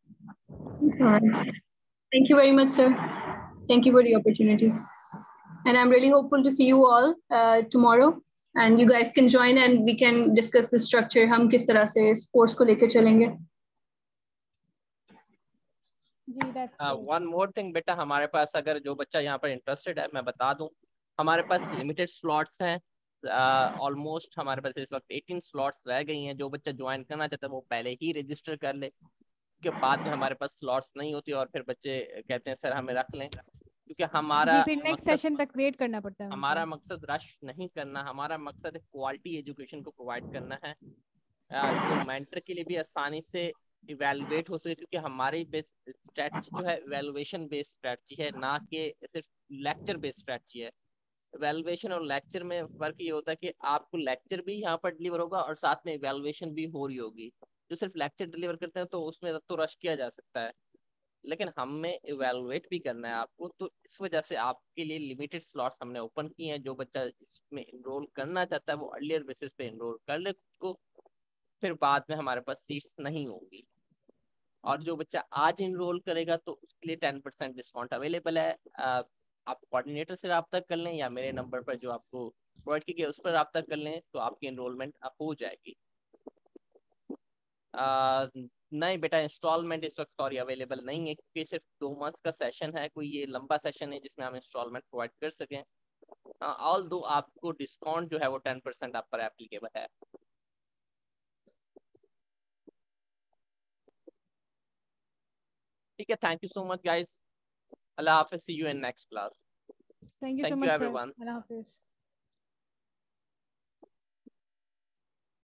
Thank you very much, sir. Thank you for the opportunity. And I'm really hopeful to see you all tomorrow. And you guys can join and we can discuss the structure. हम किस तरह से sports को लेके चलेंगे. जी that's great. One more thing बेटा, हमारे पास अगर जो बच्चा यहाँ पर इंटरेस्टेड है मैं बता दूं, हमारे पास लिमिटेड स्लॉट्स हैं। ऑलमोस्ट हमारे पास इस वक्त 18 स्लॉट्स रह गई हैं। जो बच्चा ज्वाइन करना चाहता है वो पहले ही रजिस्टर कर ले, के बाद में हमारे पास स्लॉट्स नहीं होती और फिर बच्चे कहते हैं सर हमें रख लें, क्योंकि हमारा जी फिर नेक्स्ट सेशन तक वेट करना पड़ता है। हमारा मकसद रश नहीं करना, हमारा मकसद है क्वालिटी एजुकेशन को प्रोवाइड करना है जो मेंटर के लिए भी आसानी से इवेलुएट हो सके, क्योंकि हमारी बेस्ड स्ट्रेटजी जो है इवेलुएशन बेस्ड स्ट्रेटजी है, ना कि सिर्फ लेक्चर बेस्ड स्ट्रेटजी है। इवेलुएशन और लेक्चर में फर्क ये होता है कि आपको लेक्चर भी यहाँ पर डिलीवर होगा और साथ में इवेलुएशन भी हो रही होगी। जो सिर्फ लेक्चर डिलीवर करते हैं तो उसमें तो रश किया जा सकता है, लेकिन हमें इवेलुएट भी करना है आपको, तो इस वजह से आपके लिए लिमिटेड स्लॉट्स हमने ओपन किए हैं। जो बच्चा इसमें इनरोल करना चाहता है वो अर्लियर बेसिस पे इनरोल कर ले को, फिर बाद में हमारे पास सीट्स नहीं होंगी। और जो बच्चा आज इनरोल करेगा तो उसके लिए 10% डिस्काउंट अवेलेबल है। आप कोऑर्डिनेटर से रब्ता कर लें या मेरे नंबर पर जो आपको प्रोवाइड किया गया उस पर रब्ता कर लें, तो आपकी इनरोलमेंट हो जाएगी। नहीं बेटा, इंस्टॉलमेंट इस वक्त सॉरी अवेलेबल नहीं है, क्योंकि सिर्फ 2 मंथ्स का सेशन है, कोई ये लंबा सेशन है जिसमें हम इंस्टॉलमेंट प्रोवाइड कर सकें। ऑल दो आपको डिस्काउंट जो है वो 10% आप पर एप्लीकेबल है। ठीक है, thank you so much guys. अल्लाह हाफिज, see you in next class. Thank you so Thank you much sir. everyone. अल्लाह हाफिज।